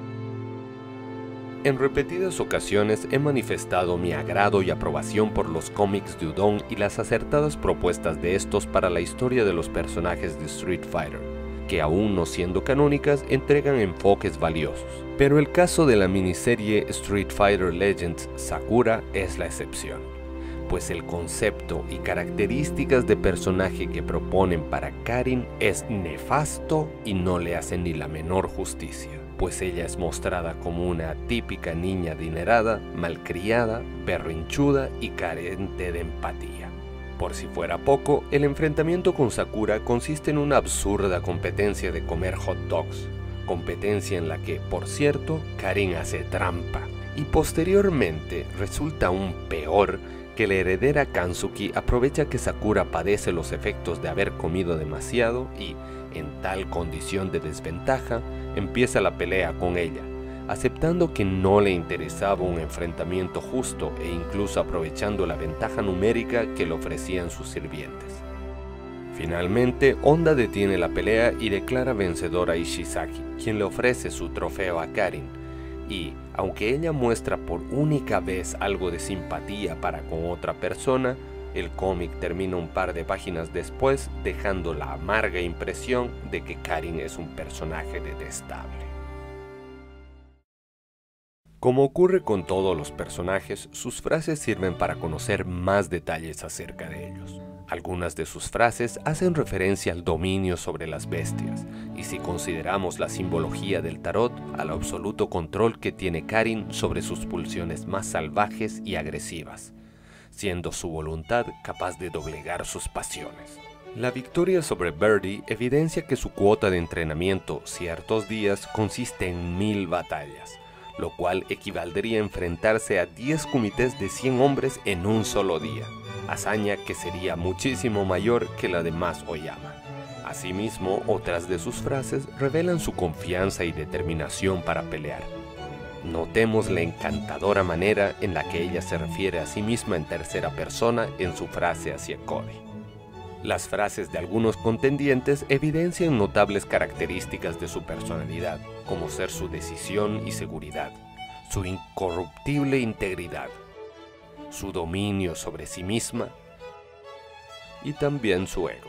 En repetidas ocasiones he manifestado mi agrado y aprobación por los cómics de Udon y las acertadas propuestas de estos para la historia de los personajes de Street Fighter, que aún no siendo canónicas entregan enfoques valiosos. Pero el caso de la miniserie Street Fighter Legends Sakura es la excepción, pues el concepto y características de personaje que proponen para Karin es nefasto y no le hacen ni la menor justicia, pues ella es mostrada como una típica niña adinerada, malcriada, berrinchuda y carente de empatía. Por si fuera poco, el enfrentamiento con Sakura consiste en una absurda competencia de comer hot dogs, competencia en la que, por cierto, Karin hace trampa, y posteriormente resulta aún peor que la heredera Kansuki aprovecha que Sakura padece los efectos de haber comido demasiado y, en tal condición de desventaja, empieza la pelea con ella, aceptando que no le interesaba un enfrentamiento justo e incluso aprovechando la ventaja numérica que le ofrecían sus sirvientes. Finalmente, Honda detiene la pelea y declara vencedor a Ishizaki, quien le ofrece su trofeo a Karin, y, aunque ella muestra por única vez algo de simpatía para con otra persona, el cómic termina un par de páginas después dejando la amarga impresión de que Karin es un personaje detestable. Como ocurre con todos los personajes, sus frases sirven para conocer más detalles acerca de ellos. Algunas de sus frases hacen referencia al dominio sobre las bestias, y si consideramos la simbología del tarot, al absoluto control que tiene Karin sobre sus pulsiones más salvajes y agresivas, siendo su voluntad capaz de doblegar sus pasiones. La victoria sobre Birdie evidencia que su cuota de entrenamiento ciertos días consiste en mil batallas, lo cual equivaldría a enfrentarse a diez comités de cien hombres en un solo día, hazaña que sería muchísimo mayor que la de Mas Oyama. Asimismo, otras de sus frases revelan su confianza y determinación para pelear. Notemos la encantadora manera en la que ella se refiere a sí misma en tercera persona en su frase hacia Cody. Las frases de algunos contendientes evidencian notables características de su personalidad, como ser su decisión y seguridad, su incorruptible integridad, su dominio sobre sí misma y también su ego.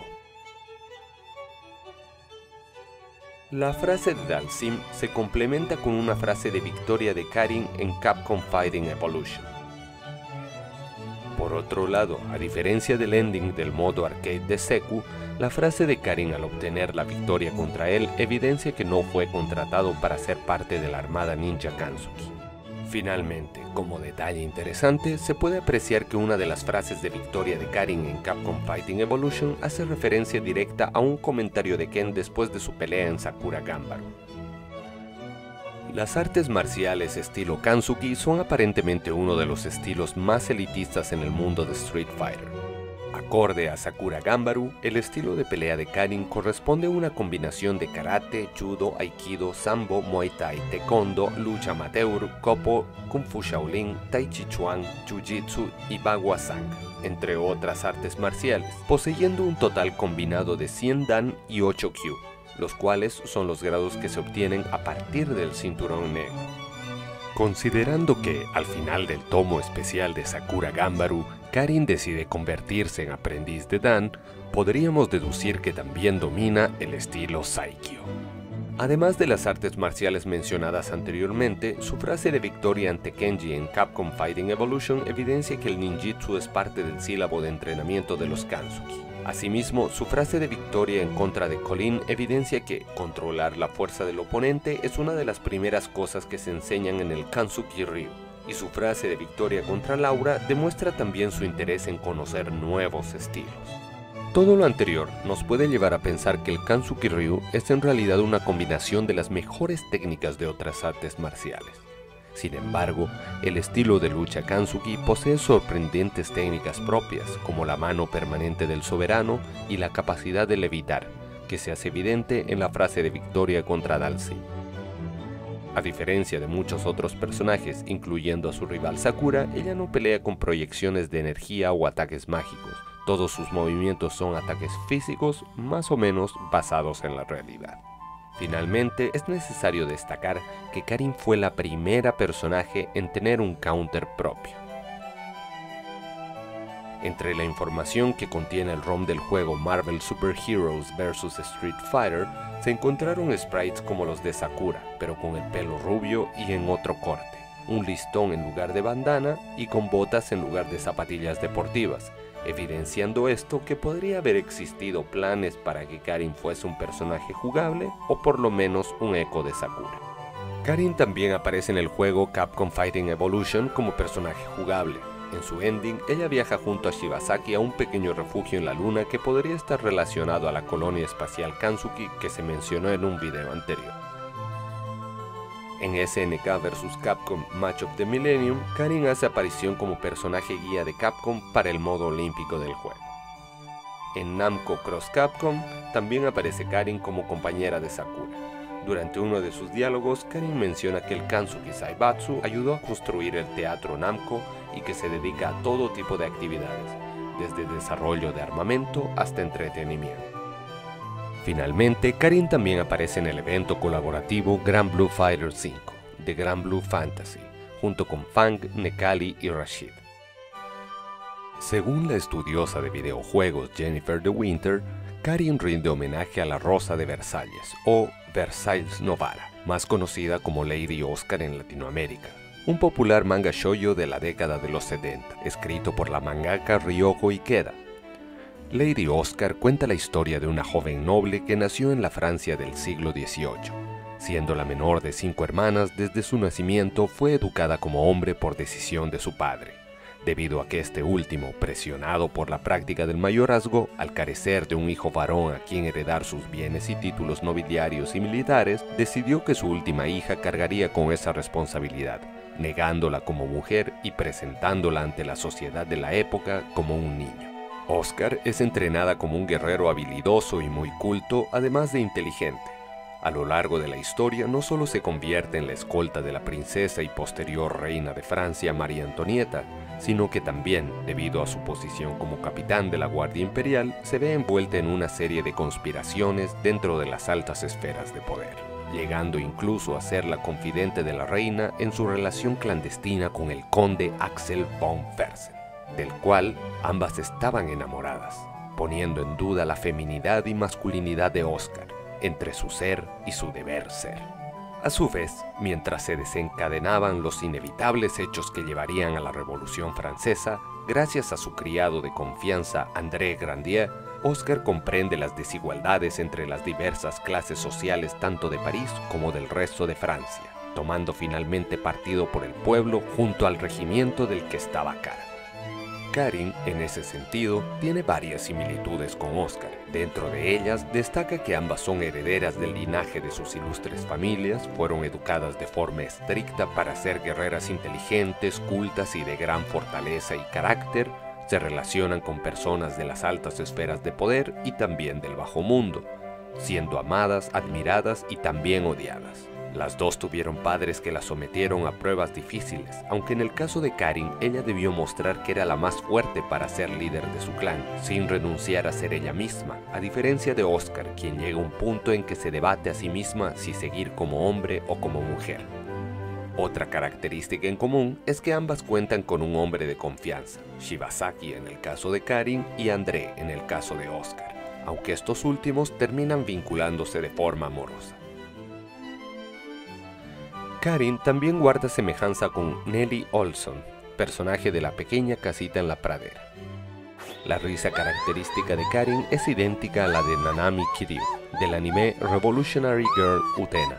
La frase de Dhalsim se complementa con una frase de victoria de Karin en Capcom Fighting Evolution. Por otro lado, a diferencia del ending del modo arcade de Seku, la frase de Karin al obtener la victoria contra él evidencia que no fue contratado para ser parte de la armada ninja Kansuki. Finalmente, como detalle interesante, se puede apreciar que una de las frases de victoria de Karin en Capcom Fighting Evolution hace referencia directa a un comentario de Ken después de su pelea en Sakura Ganbaru. Las artes marciales estilo Kansuki son aparentemente uno de los estilos más elitistas en el mundo de Street Fighter. Acorde a Sakura Ganbaru, el estilo de pelea de Karin corresponde a una combinación de karate, judo, aikido, sambo, muay thai, taekwondo, lucha amateur, kopo, kung fu shaolin, tai chi chuan, jiu-jitsu y bagua sang, entre otras artes marciales, poseyendo un total combinado de cien dan y ocho kyu, los cuales son los grados que se obtienen a partir del cinturón negro. Considerando que, al final del tomo especial de Sakura Ganbaru, Karin decide convertirse en aprendiz de Dan, podríamos deducir que también domina el estilo Saikyo. Además de las artes marciales mencionadas anteriormente, su frase de victoria ante Kenji en Capcom Fighting Evolution evidencia que el ninjitsu es parte del sílabo de entrenamiento de los Kansuki. Asimismo, su frase de victoria en contra de Colin evidencia que controlar la fuerza del oponente es una de las primeras cosas que se enseñan en el Kansuki Ryu, y su frase de victoria contra Laura demuestra también su interés en conocer nuevos estilos. Todo lo anterior nos puede llevar a pensar que el Kansuki Ryu es en realidad una combinación de las mejores técnicas de otras artes marciales. Sin embargo, el estilo de lucha Kansuki posee sorprendentes técnicas propias, como la mano permanente del soberano y la capacidad de levitar, que se hace evidente en la frase de victoria contra Dhalsim. A diferencia de muchos otros personajes, incluyendo a su rival Sakura, ella no pelea con proyecciones de energía o ataques mágicos. Todos sus movimientos son ataques físicos, más o menos basados en la realidad. Finalmente, es necesario destacar que Karin fue la primera personaje en tener un counter propio. Entre la información que contiene el ROM del juego Marvel Super Heroes versus. Street Fighter, se encontraron sprites como los de Sakura, pero con el pelo rubio y en otro corte, un listón en lugar de bandana y con botas en lugar de zapatillas deportivas, evidenciando esto que podría haber existido planes para que Karin fuese un personaje jugable o por lo menos un eco de Sakura. Karin también aparece en el juego Capcom Fighting Evolution como personaje jugable. En su ending, ella viaja junto a Shibasaki a un pequeño refugio en la luna que podría estar relacionado a la colonia espacial Kansuki que se mencionó en un video anterior. En S N K versus. Capcom Match of the Millennium, Karin hace aparición como personaje guía de Capcom para el modo olímpico del juego. En Namco Cross Capcom también aparece Karin como compañera de Sakura. Durante uno de sus diálogos, Karin menciona que el Kansuki Zaibatsu ayudó a construir el teatro Namco y que se dedica a todo tipo de actividades, desde desarrollo de armamento hasta entretenimiento. Finalmente, Karin también aparece en el evento colaborativo Grand Blue Fighter cinco, de Grand Blue Fantasy, junto con Fang, Necalli y Rashid. Según la estudiosa de videojuegos Jennifer de Winter, Karin rinde homenaje a la Rosa de Versalles, o Versailles Novara, más conocida como Lady Oscar en Latinoamérica, un popular manga shoujo de la década de los setenta, escrito por la mangaka Ryoko Ikeda. Lady Oscar cuenta la historia de una joven noble que nació en la Francia del siglo dieciocho. Siendo la menor de cinco hermanas, desde su nacimiento fue educada como hombre por decisión de su padre, debido a que este último, presionado por la práctica del mayorazgo, al carecer de un hijo varón a quien heredar sus bienes y títulos nobiliarios y militares, decidió que su última hija cargaría con esa responsabilidad, negándola como mujer y presentándola ante la sociedad de la época como un niño. Oscar es entrenada como un guerrero habilidoso y muy culto, además de inteligente. A lo largo de la historia no solo se convierte en la escolta de la princesa y posterior reina de Francia María Antonieta, sino que también, debido a su posición como capitán de la Guardia Imperial, se ve envuelta en una serie de conspiraciones dentro de las altas esferas de poder, llegando incluso a ser la confidente de la reina en su relación clandestina con el conde Axel von Fersen, del cual ambas estaban enamoradas, poniendo en duda la feminidad y masculinidad de Oscar, entre su ser y su deber ser. A su vez, mientras se desencadenaban los inevitables hechos que llevarían a la Revolución Francesa, gracias a su criado de confianza André Grandier, Oscar comprende las desigualdades entre las diversas clases sociales tanto de París como del resto de Francia, tomando finalmente partido por el pueblo junto al regimiento del que estaba a cargo. Karin, en ese sentido, tiene varias similitudes con Oscar. Dentro de ellas, destaca que ambas son herederas del linaje de sus ilustres familias, fueron educadas de forma estricta para ser guerreras inteligentes, cultas y de gran fortaleza y carácter, se relacionan con personas de las altas esferas de poder y también del bajo mundo, siendo amadas, admiradas y también odiadas. Las dos tuvieron padres que las sometieron a pruebas difíciles, aunque en el caso de Karin, ella debió mostrar que era la más fuerte para ser líder de su clan, sin renunciar a ser ella misma, a diferencia de Oscar, quien llega a un punto en que se debate a sí misma si seguir como hombre o como mujer. Otra característica en común es que ambas cuentan con un hombre de confianza, Shibazaki en el caso de Karin y André en el caso de Oscar, aunque estos últimos terminan vinculándose de forma amorosa. Karin también guarda semejanza con Nelly Olson, personaje de La pequeña casita en la pradera. La risa característica de Karin es idéntica a la de Nanami Kiryu, del anime Revolutionary Girl Utena.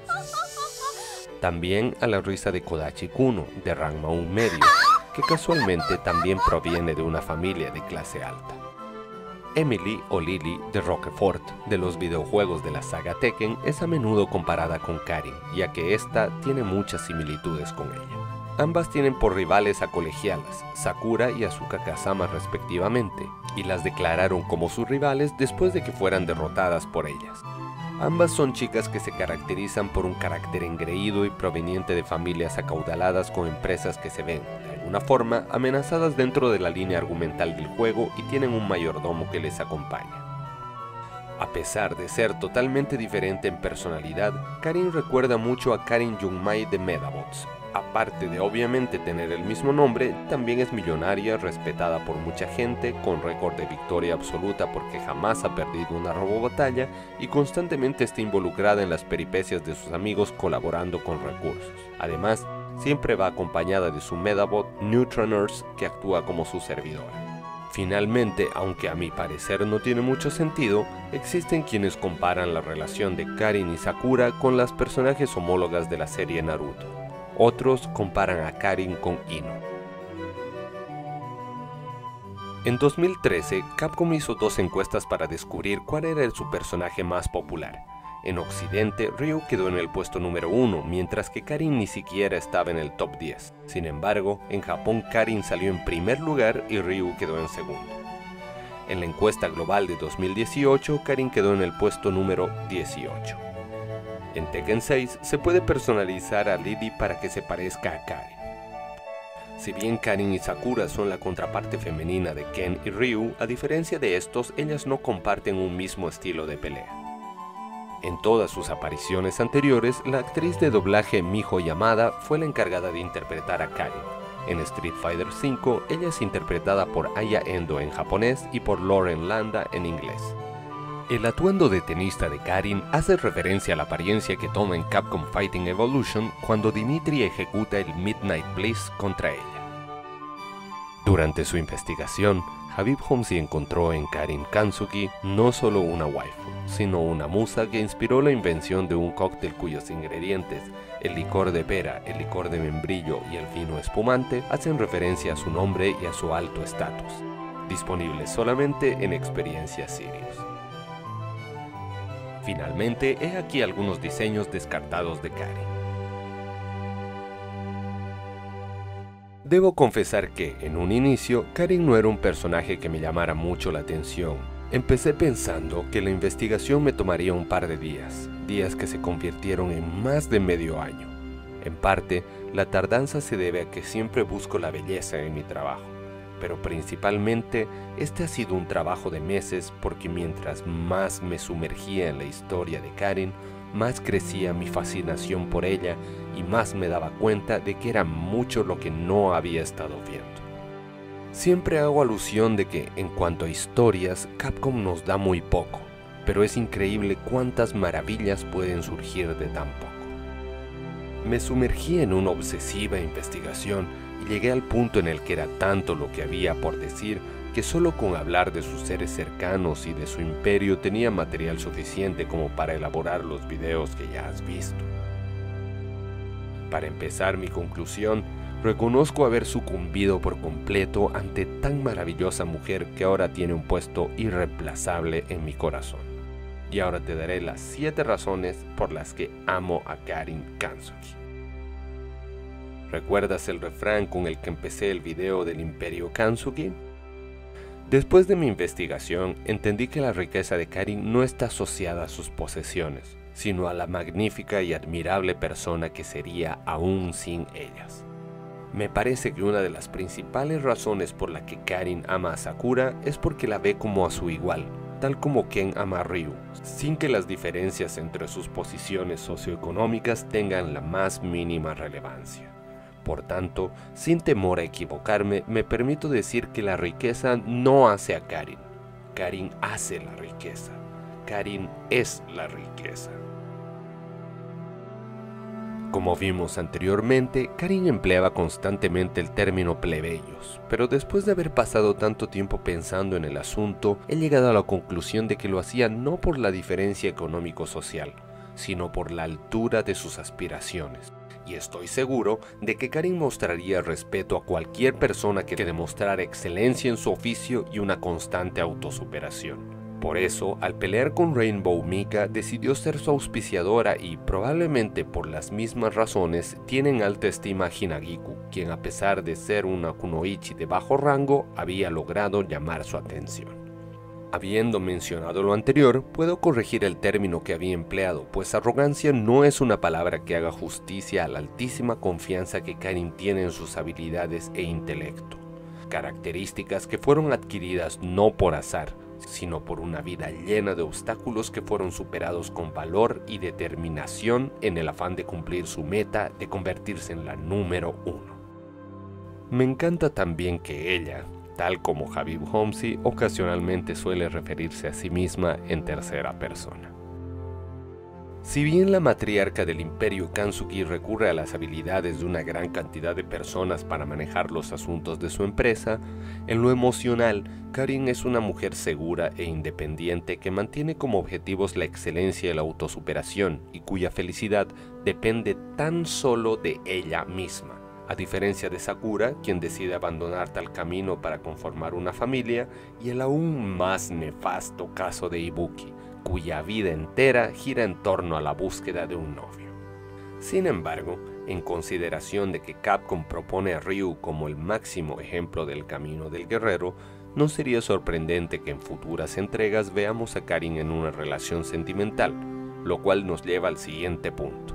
También a la risa de Kodachi Kuno, de Ranma uno medio, que casualmente también proviene de una familia de clase alta. Emily o Lily de Roquefort, de los videojuegos de la saga Tekken, es a menudo comparada con Karin, ya que ésta tiene muchas similitudes con ella. Ambas tienen por rivales a colegialas, Sakura y Asuka Kazama respectivamente, y las declararon como sus rivales después de que fueran derrotadas por ellas. Ambas son chicas que se caracterizan por un carácter engreído y proveniente de familias acaudaladas con empresas que se ven, de alguna forma, amenazadas dentro de la línea argumental del juego y tienen un mayordomo que les acompaña. A pesar de ser totalmente diferente en personalidad, Karin recuerda mucho a Karin Jungmai de Medabots. Aparte de obviamente tener el mismo nombre, también es millonaria, respetada por mucha gente, con récord de victoria absoluta porque jamás ha perdido una robobatalla y constantemente está involucrada en las peripecias de sus amigos colaborando con recursos. Además, siempre va acompañada de su Medabot Neutroners, que actúa como su servidora. Finalmente, aunque a mi parecer no tiene mucho sentido, existen quienes comparan la relación de Karin y Sakura con las personajes homólogas de la serie Naruto. Otros comparan a Karin con Ino. En dos mil trece, Capcom hizo dos encuestas para descubrir cuál era su personaje más popular. En Occidente, Ryu quedó en el puesto número uno, mientras que Karin ni siquiera estaba en el top diez. Sin embargo, en Japón Karin salió en primer lugar y Ryu quedó en segundo. En la encuesta global de dos mil dieciocho, Karin quedó en el puesto número dieciocho. En Tekken seis se puede personalizar a Lily para que se parezca a Karin. Si bien Karin y Sakura son la contraparte femenina de Ken y Ryu, a diferencia de estos, ellas no comparten un mismo estilo de pelea. En todas sus apariciones anteriores, la actriz de doblaje Miho Yamada fue la encargada de interpretar a Karin. En Street Fighter cinco, ella es interpretada por Aya Endo en japonés y por Lauren Landa en inglés. El atuendo de tenista de Karin hace referencia a la apariencia que toma en Capcom Fighting Evolution cuando Dimitri ejecuta el Midnight Bliss contra ella. Durante su investigación, Habib Homsi encontró en Karin Kansuki no solo una waifu, sino una musa que inspiró la invención de un cóctel cuyos ingredientes, el licor de pera, el licor de membrillo y el vino espumante, hacen referencia a su nombre y a su alto estatus, disponible solamente en Experiencia Sirius. Finalmente, he aquí algunos diseños descartados de Karin. Debo confesar que, en un inicio, Karin no era un personaje que me llamara mucho la atención. Empecé pensando que la investigación me tomaría un par de días, días que se convirtieron en más de medio año. En parte, la tardanza se debe a que siempre busco la belleza en mi trabajo, pero principalmente este ha sido un trabajo de meses porque mientras más me sumergía en la historia de Karin, más crecía mi fascinación por ella y más me daba cuenta de que era mucho lo que no había estado viendo. Siempre hago alusión de que, en cuanto a historias, Capcom nos da muy poco, pero es increíble cuántas maravillas pueden surgir de tan poco. Me sumergí en una obsesiva investigación y llegué al punto en el que era tanto lo que había por decir que solo con hablar de sus seres cercanos y de su imperio tenía material suficiente como para elaborar los videos que ya has visto. Para empezar mi conclusión, reconozco haber sucumbido por completo ante tan maravillosa mujer que ahora tiene un puesto irreemplazable en mi corazón. Y ahora te daré las siete razones por las que amo a Karin Kansuki. ¿Recuerdas el refrán con el que empecé el video del Imperio Kansuki? Después de mi investigación, entendí que la riqueza de Karin no está asociada a sus posesiones, sino a la magnífica y admirable persona que sería aún sin ellas. Me parece que una de las principales razones por la que Karin ama a Sakura es porque la ve como a su igual, tal como Ken ama a Ryu, sin que las diferencias entre sus posiciones socioeconómicas tengan la más mínima relevancia. Por tanto, sin temor a equivocarme, me permito decir que la riqueza no hace a Karin. Karin hace la riqueza. Karin es la riqueza. Como vimos anteriormente, Karin empleaba constantemente el término plebeyos, pero después de haber pasado tanto tiempo pensando en el asunto, he llegado a la conclusión de que lo hacía no por la diferencia económico-social, sino por la altura de sus aspiraciones. Y estoy seguro de que Karin mostraría respeto a cualquier persona que demostrara excelencia en su oficio y una constante autosuperación. Por eso, al pelear con Rainbow Mika, decidió ser su auspiciadora y, probablemente por las mismas razones, tiene en alta estima a Hinagiku, quien a pesar de ser una kunoichi de bajo rango, había logrado llamar su atención. Habiendo mencionado lo anterior, puedo corregir el término que había empleado, pues arrogancia no es una palabra que haga justicia a la altísima confianza que Karin tiene en sus habilidades e intelecto, características que fueron adquiridas no por azar, sino por una vida llena de obstáculos que fueron superados con valor y determinación en el afán de cumplir su meta de convertirse en la número uno. Me encanta también que ella, tal como Habib Homsi, ocasionalmente suele referirse a sí misma en tercera persona. Si bien la matriarca del Imperio Kansuki recurre a las habilidades de una gran cantidad de personas para manejar los asuntos de su empresa, en lo emocional, Karin es una mujer segura e independiente que mantiene como objetivos la excelencia y la autosuperación y cuya felicidad depende tan solo de ella misma. A diferencia de Sakura, quien decide abandonar tal camino para conformar una familia, y el aún más nefasto caso de Ibuki, cuya vida entera gira en torno a la búsqueda de un novio. Sin embargo, en consideración de que Capcom propone a Ryu como el máximo ejemplo del camino del guerrero, no sería sorprendente que en futuras entregas veamos a Karin en una relación sentimental, lo cual nos lleva al siguiente punto.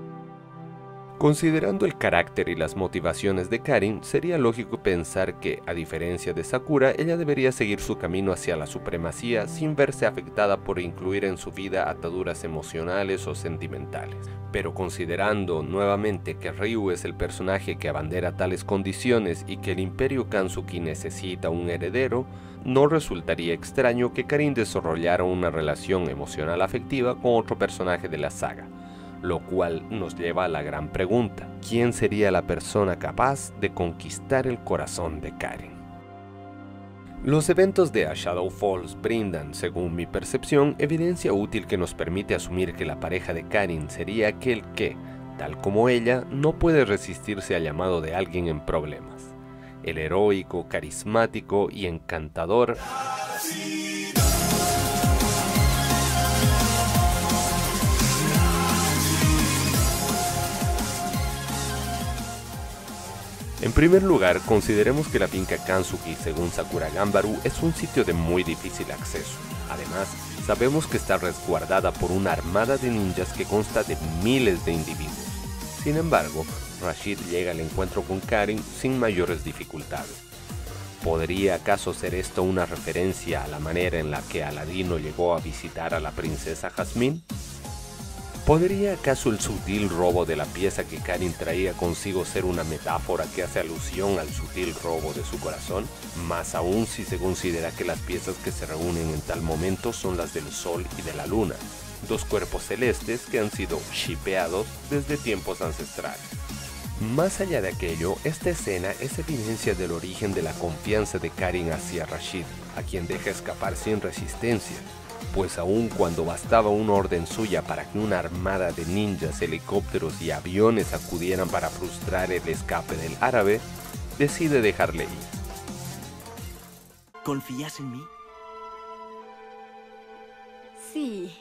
Considerando el carácter y las motivaciones de Karin, sería lógico pensar que, a diferencia de Sakura, ella debería seguir su camino hacia la supremacía sin verse afectada por incluir en su vida ataduras emocionales o sentimentales. Pero considerando nuevamente que Ryu es el personaje que abandera tales condiciones y que el Imperio Kansuki necesita un heredero, no resultaría extraño que Karin desarrollara una relación emocional afectiva con otro personaje de la saga. Lo cual nos lleva a la gran pregunta: ¿quién sería la persona capaz de conquistar el corazón de Karin? Los eventos de A Shadow Falls brindan, según mi percepción, evidencia útil que nos permite asumir que la pareja de Karin sería aquel que, tal como ella, no puede resistirse al llamado de alguien en problemas. El heroico, carismático y encantador En primer lugar, consideremos que la finca Kansuki, según Sakura Ganbaru, es un sitio de muy difícil acceso. Además, sabemos que está resguardada por una armada de ninjas que consta de miles de individuos. Sin embargo, Rashid llega al encuentro con Karin sin mayores dificultades. ¿Podría acaso ser esto una referencia a la manera en la que Aladino llegó a visitar a la princesa Jasmine? ¿Podría acaso el sutil robo de la pieza que Karin traía consigo ser una metáfora que hace alusión al sutil robo de su corazón? Más aún si se considera que las piezas que se reúnen en tal momento son las del Sol y de la Luna, dos cuerpos celestes que han sido shippeados desde tiempos ancestrales. Más allá de aquello, esta escena es evidencia del origen de la confianza de Karin hacia Rashid, a quien deja escapar sin resistencia. Pues aun cuando bastaba una orden suya para que una armada de ninjas, helicópteros y aviones acudieran para frustrar el escape del árabe, decide dejarle ir. ¿Confías en mí? Sí.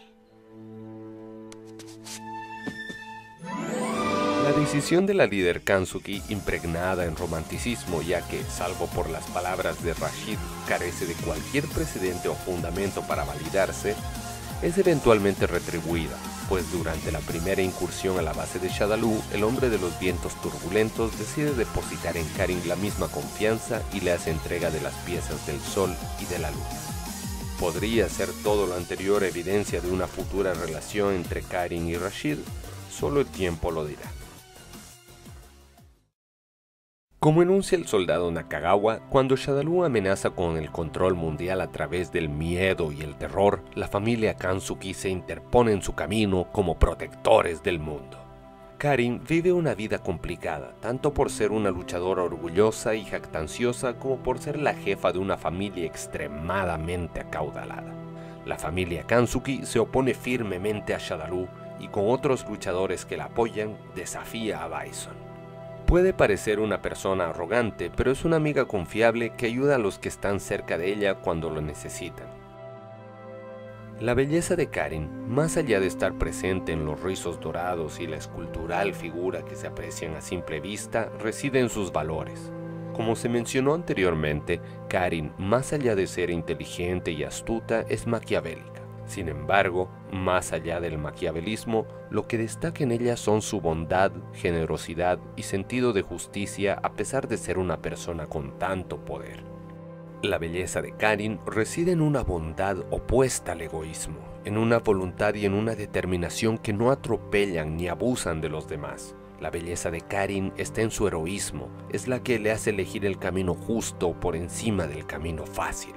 La decisión de la líder Kansuki, impregnada en romanticismo, ya que, salvo por las palabras de Rashid, carece de cualquier precedente o fundamento para validarse, es eventualmente retribuida, pues durante la primera incursión a la base de Shadaloo, el hombre de los vientos turbulentos decide depositar en Karin la misma confianza y le hace entrega de las piezas del Sol y de la Luna. ¿Podría ser todo lo anterior evidencia de una futura relación entre Karin y Rashid? Solo el tiempo lo dirá. Como enuncia el soldado Nakagawa, cuando Shadaloo amenaza con el control mundial a través del miedo y el terror, la familia Kansuki se interpone en su camino como protectores del mundo. Karin vive una vida complicada, tanto por ser una luchadora orgullosa y jactanciosa como por ser la jefa de una familia extremadamente acaudalada. La familia Kansuki se opone firmemente a Shadaloo y con otros luchadores que la apoyan, desafía a Bison. Puede parecer una persona arrogante, pero es una amiga confiable que ayuda a los que están cerca de ella cuando lo necesitan. La belleza de Karin, más allá de estar presente en los rizos dorados y la escultural figura que se aprecian a simple vista, reside en sus valores. Como se mencionó anteriormente, Karin, más allá de ser inteligente y astuta, es maquiavélica. Sin embargo, más allá del maquiavelismo, lo que destaca en ella son su bondad, generosidad y sentido de justicia a pesar de ser una persona con tanto poder. La belleza de Karin reside en una bondad opuesta al egoísmo, en una voluntad y en una determinación que no atropellan ni abusan de los demás. La belleza de Karin está en su heroísmo, es la que le hace elegir el camino justo por encima del camino fácil.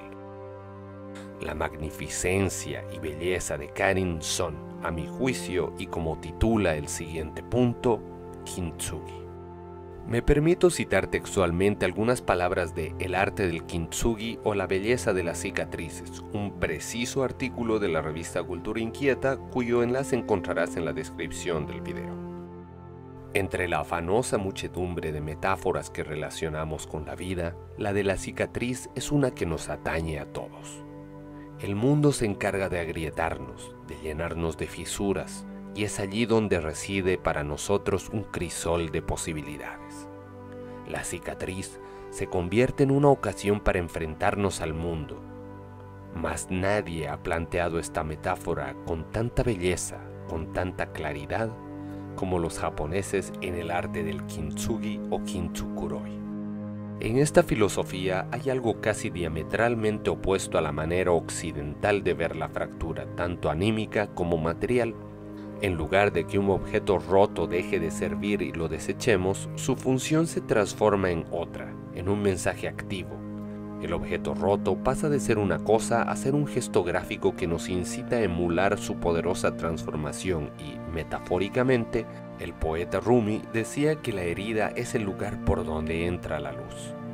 La magnificencia y belleza de Karin son, a mi juicio y como titula el siguiente punto, Kintsugi. Me permito citar textualmente algunas palabras de El arte del Kintsugi o la belleza de las cicatrices, un preciso artículo de la revista Cultura Inquieta cuyo enlace encontrarás en la descripción del video. Entre la afanosa muchedumbre de metáforas que relacionamos con la vida, la de la cicatriz es una que nos atañe a todos. El mundo se encarga de agrietarnos, de llenarnos de fisuras, y es allí donde reside para nosotros un crisol de posibilidades. La cicatriz se convierte en una ocasión para enfrentarnos al mundo, mas nadie ha planteado esta metáfora con tanta belleza, con tanta claridad, como los japoneses en el arte del kintsugi o kintsukuroi. En esta filosofía hay algo casi diametralmente opuesto a la manera occidental de ver la fractura, tanto anímica como material. En lugar de que un objeto roto deje de servir y lo desechemos, su función se transforma en otra, en un mensaje activo. El objeto roto pasa de ser una cosa a ser un gesto gráfico que nos incita a emular su poderosa transformación y, metafóricamente, el poeta Rumi decía que la herida es el lugar por donde entra la luz.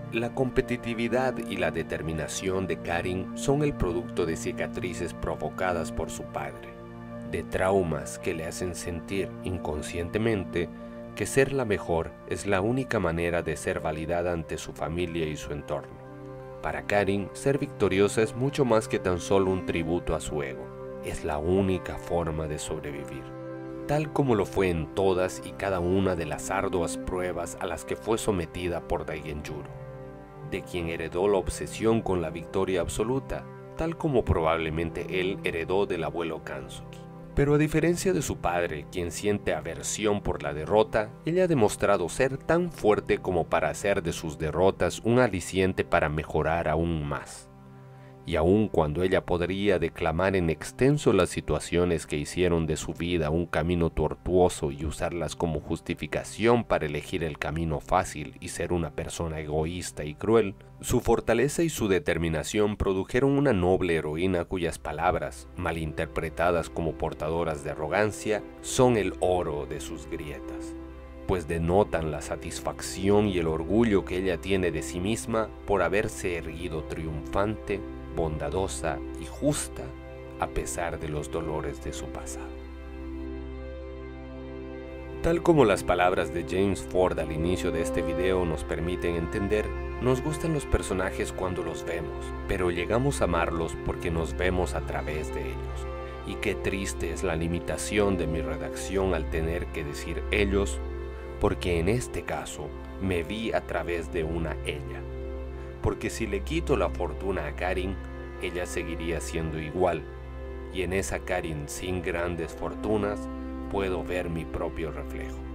La competitividad y la determinación de Karin son el producto de cicatrices provocadas por su padre, de traumas que le hacen sentir inconscientemente que ser la mejor es la única manera de ser validada ante su familia y su entorno. Para Karin, ser victoriosa es mucho más que tan solo un tributo a su ego, es la única forma de sobrevivir, tal como lo fue en todas y cada una de las arduas pruebas a las que fue sometida por Daigenjuro, de quien heredó la obsesión con la victoria absoluta, tal como probablemente él heredó del abuelo Kansuki. Pero a diferencia de su padre, quien siente aversión por la derrota, ella ha demostrado ser tan fuerte como para hacer de sus derrotas un aliciente para mejorar aún más. Y aun cuando ella podría declamar en extenso las situaciones que hicieron de su vida un camino tortuoso y usarlas como justificación para elegir el camino fácil y ser una persona egoísta y cruel, su fortaleza y su determinación produjeron una noble heroína cuyas palabras, malinterpretadas como portadoras de arrogancia, son el oro de sus grietas, pues denotan la satisfacción y el orgullo que ella tiene de sí misma por haberse erguido triunfante, bondadosa y justa a pesar de los dolores de su pasado. Tal como las palabras de James Ford al inicio de este video nos permiten entender, nos gustan los personajes cuando los vemos, pero llegamos a amarlos porque nos vemos a través de ellos. Y qué triste es la limitación de mi redacción al tener que decir ellos, porque en este caso me vi a través de una ella. Porque si le quito la fortuna a Karin, ella seguiría siendo igual, y en esa Karin sin grandes fortunas puedo ver mi propio reflejo.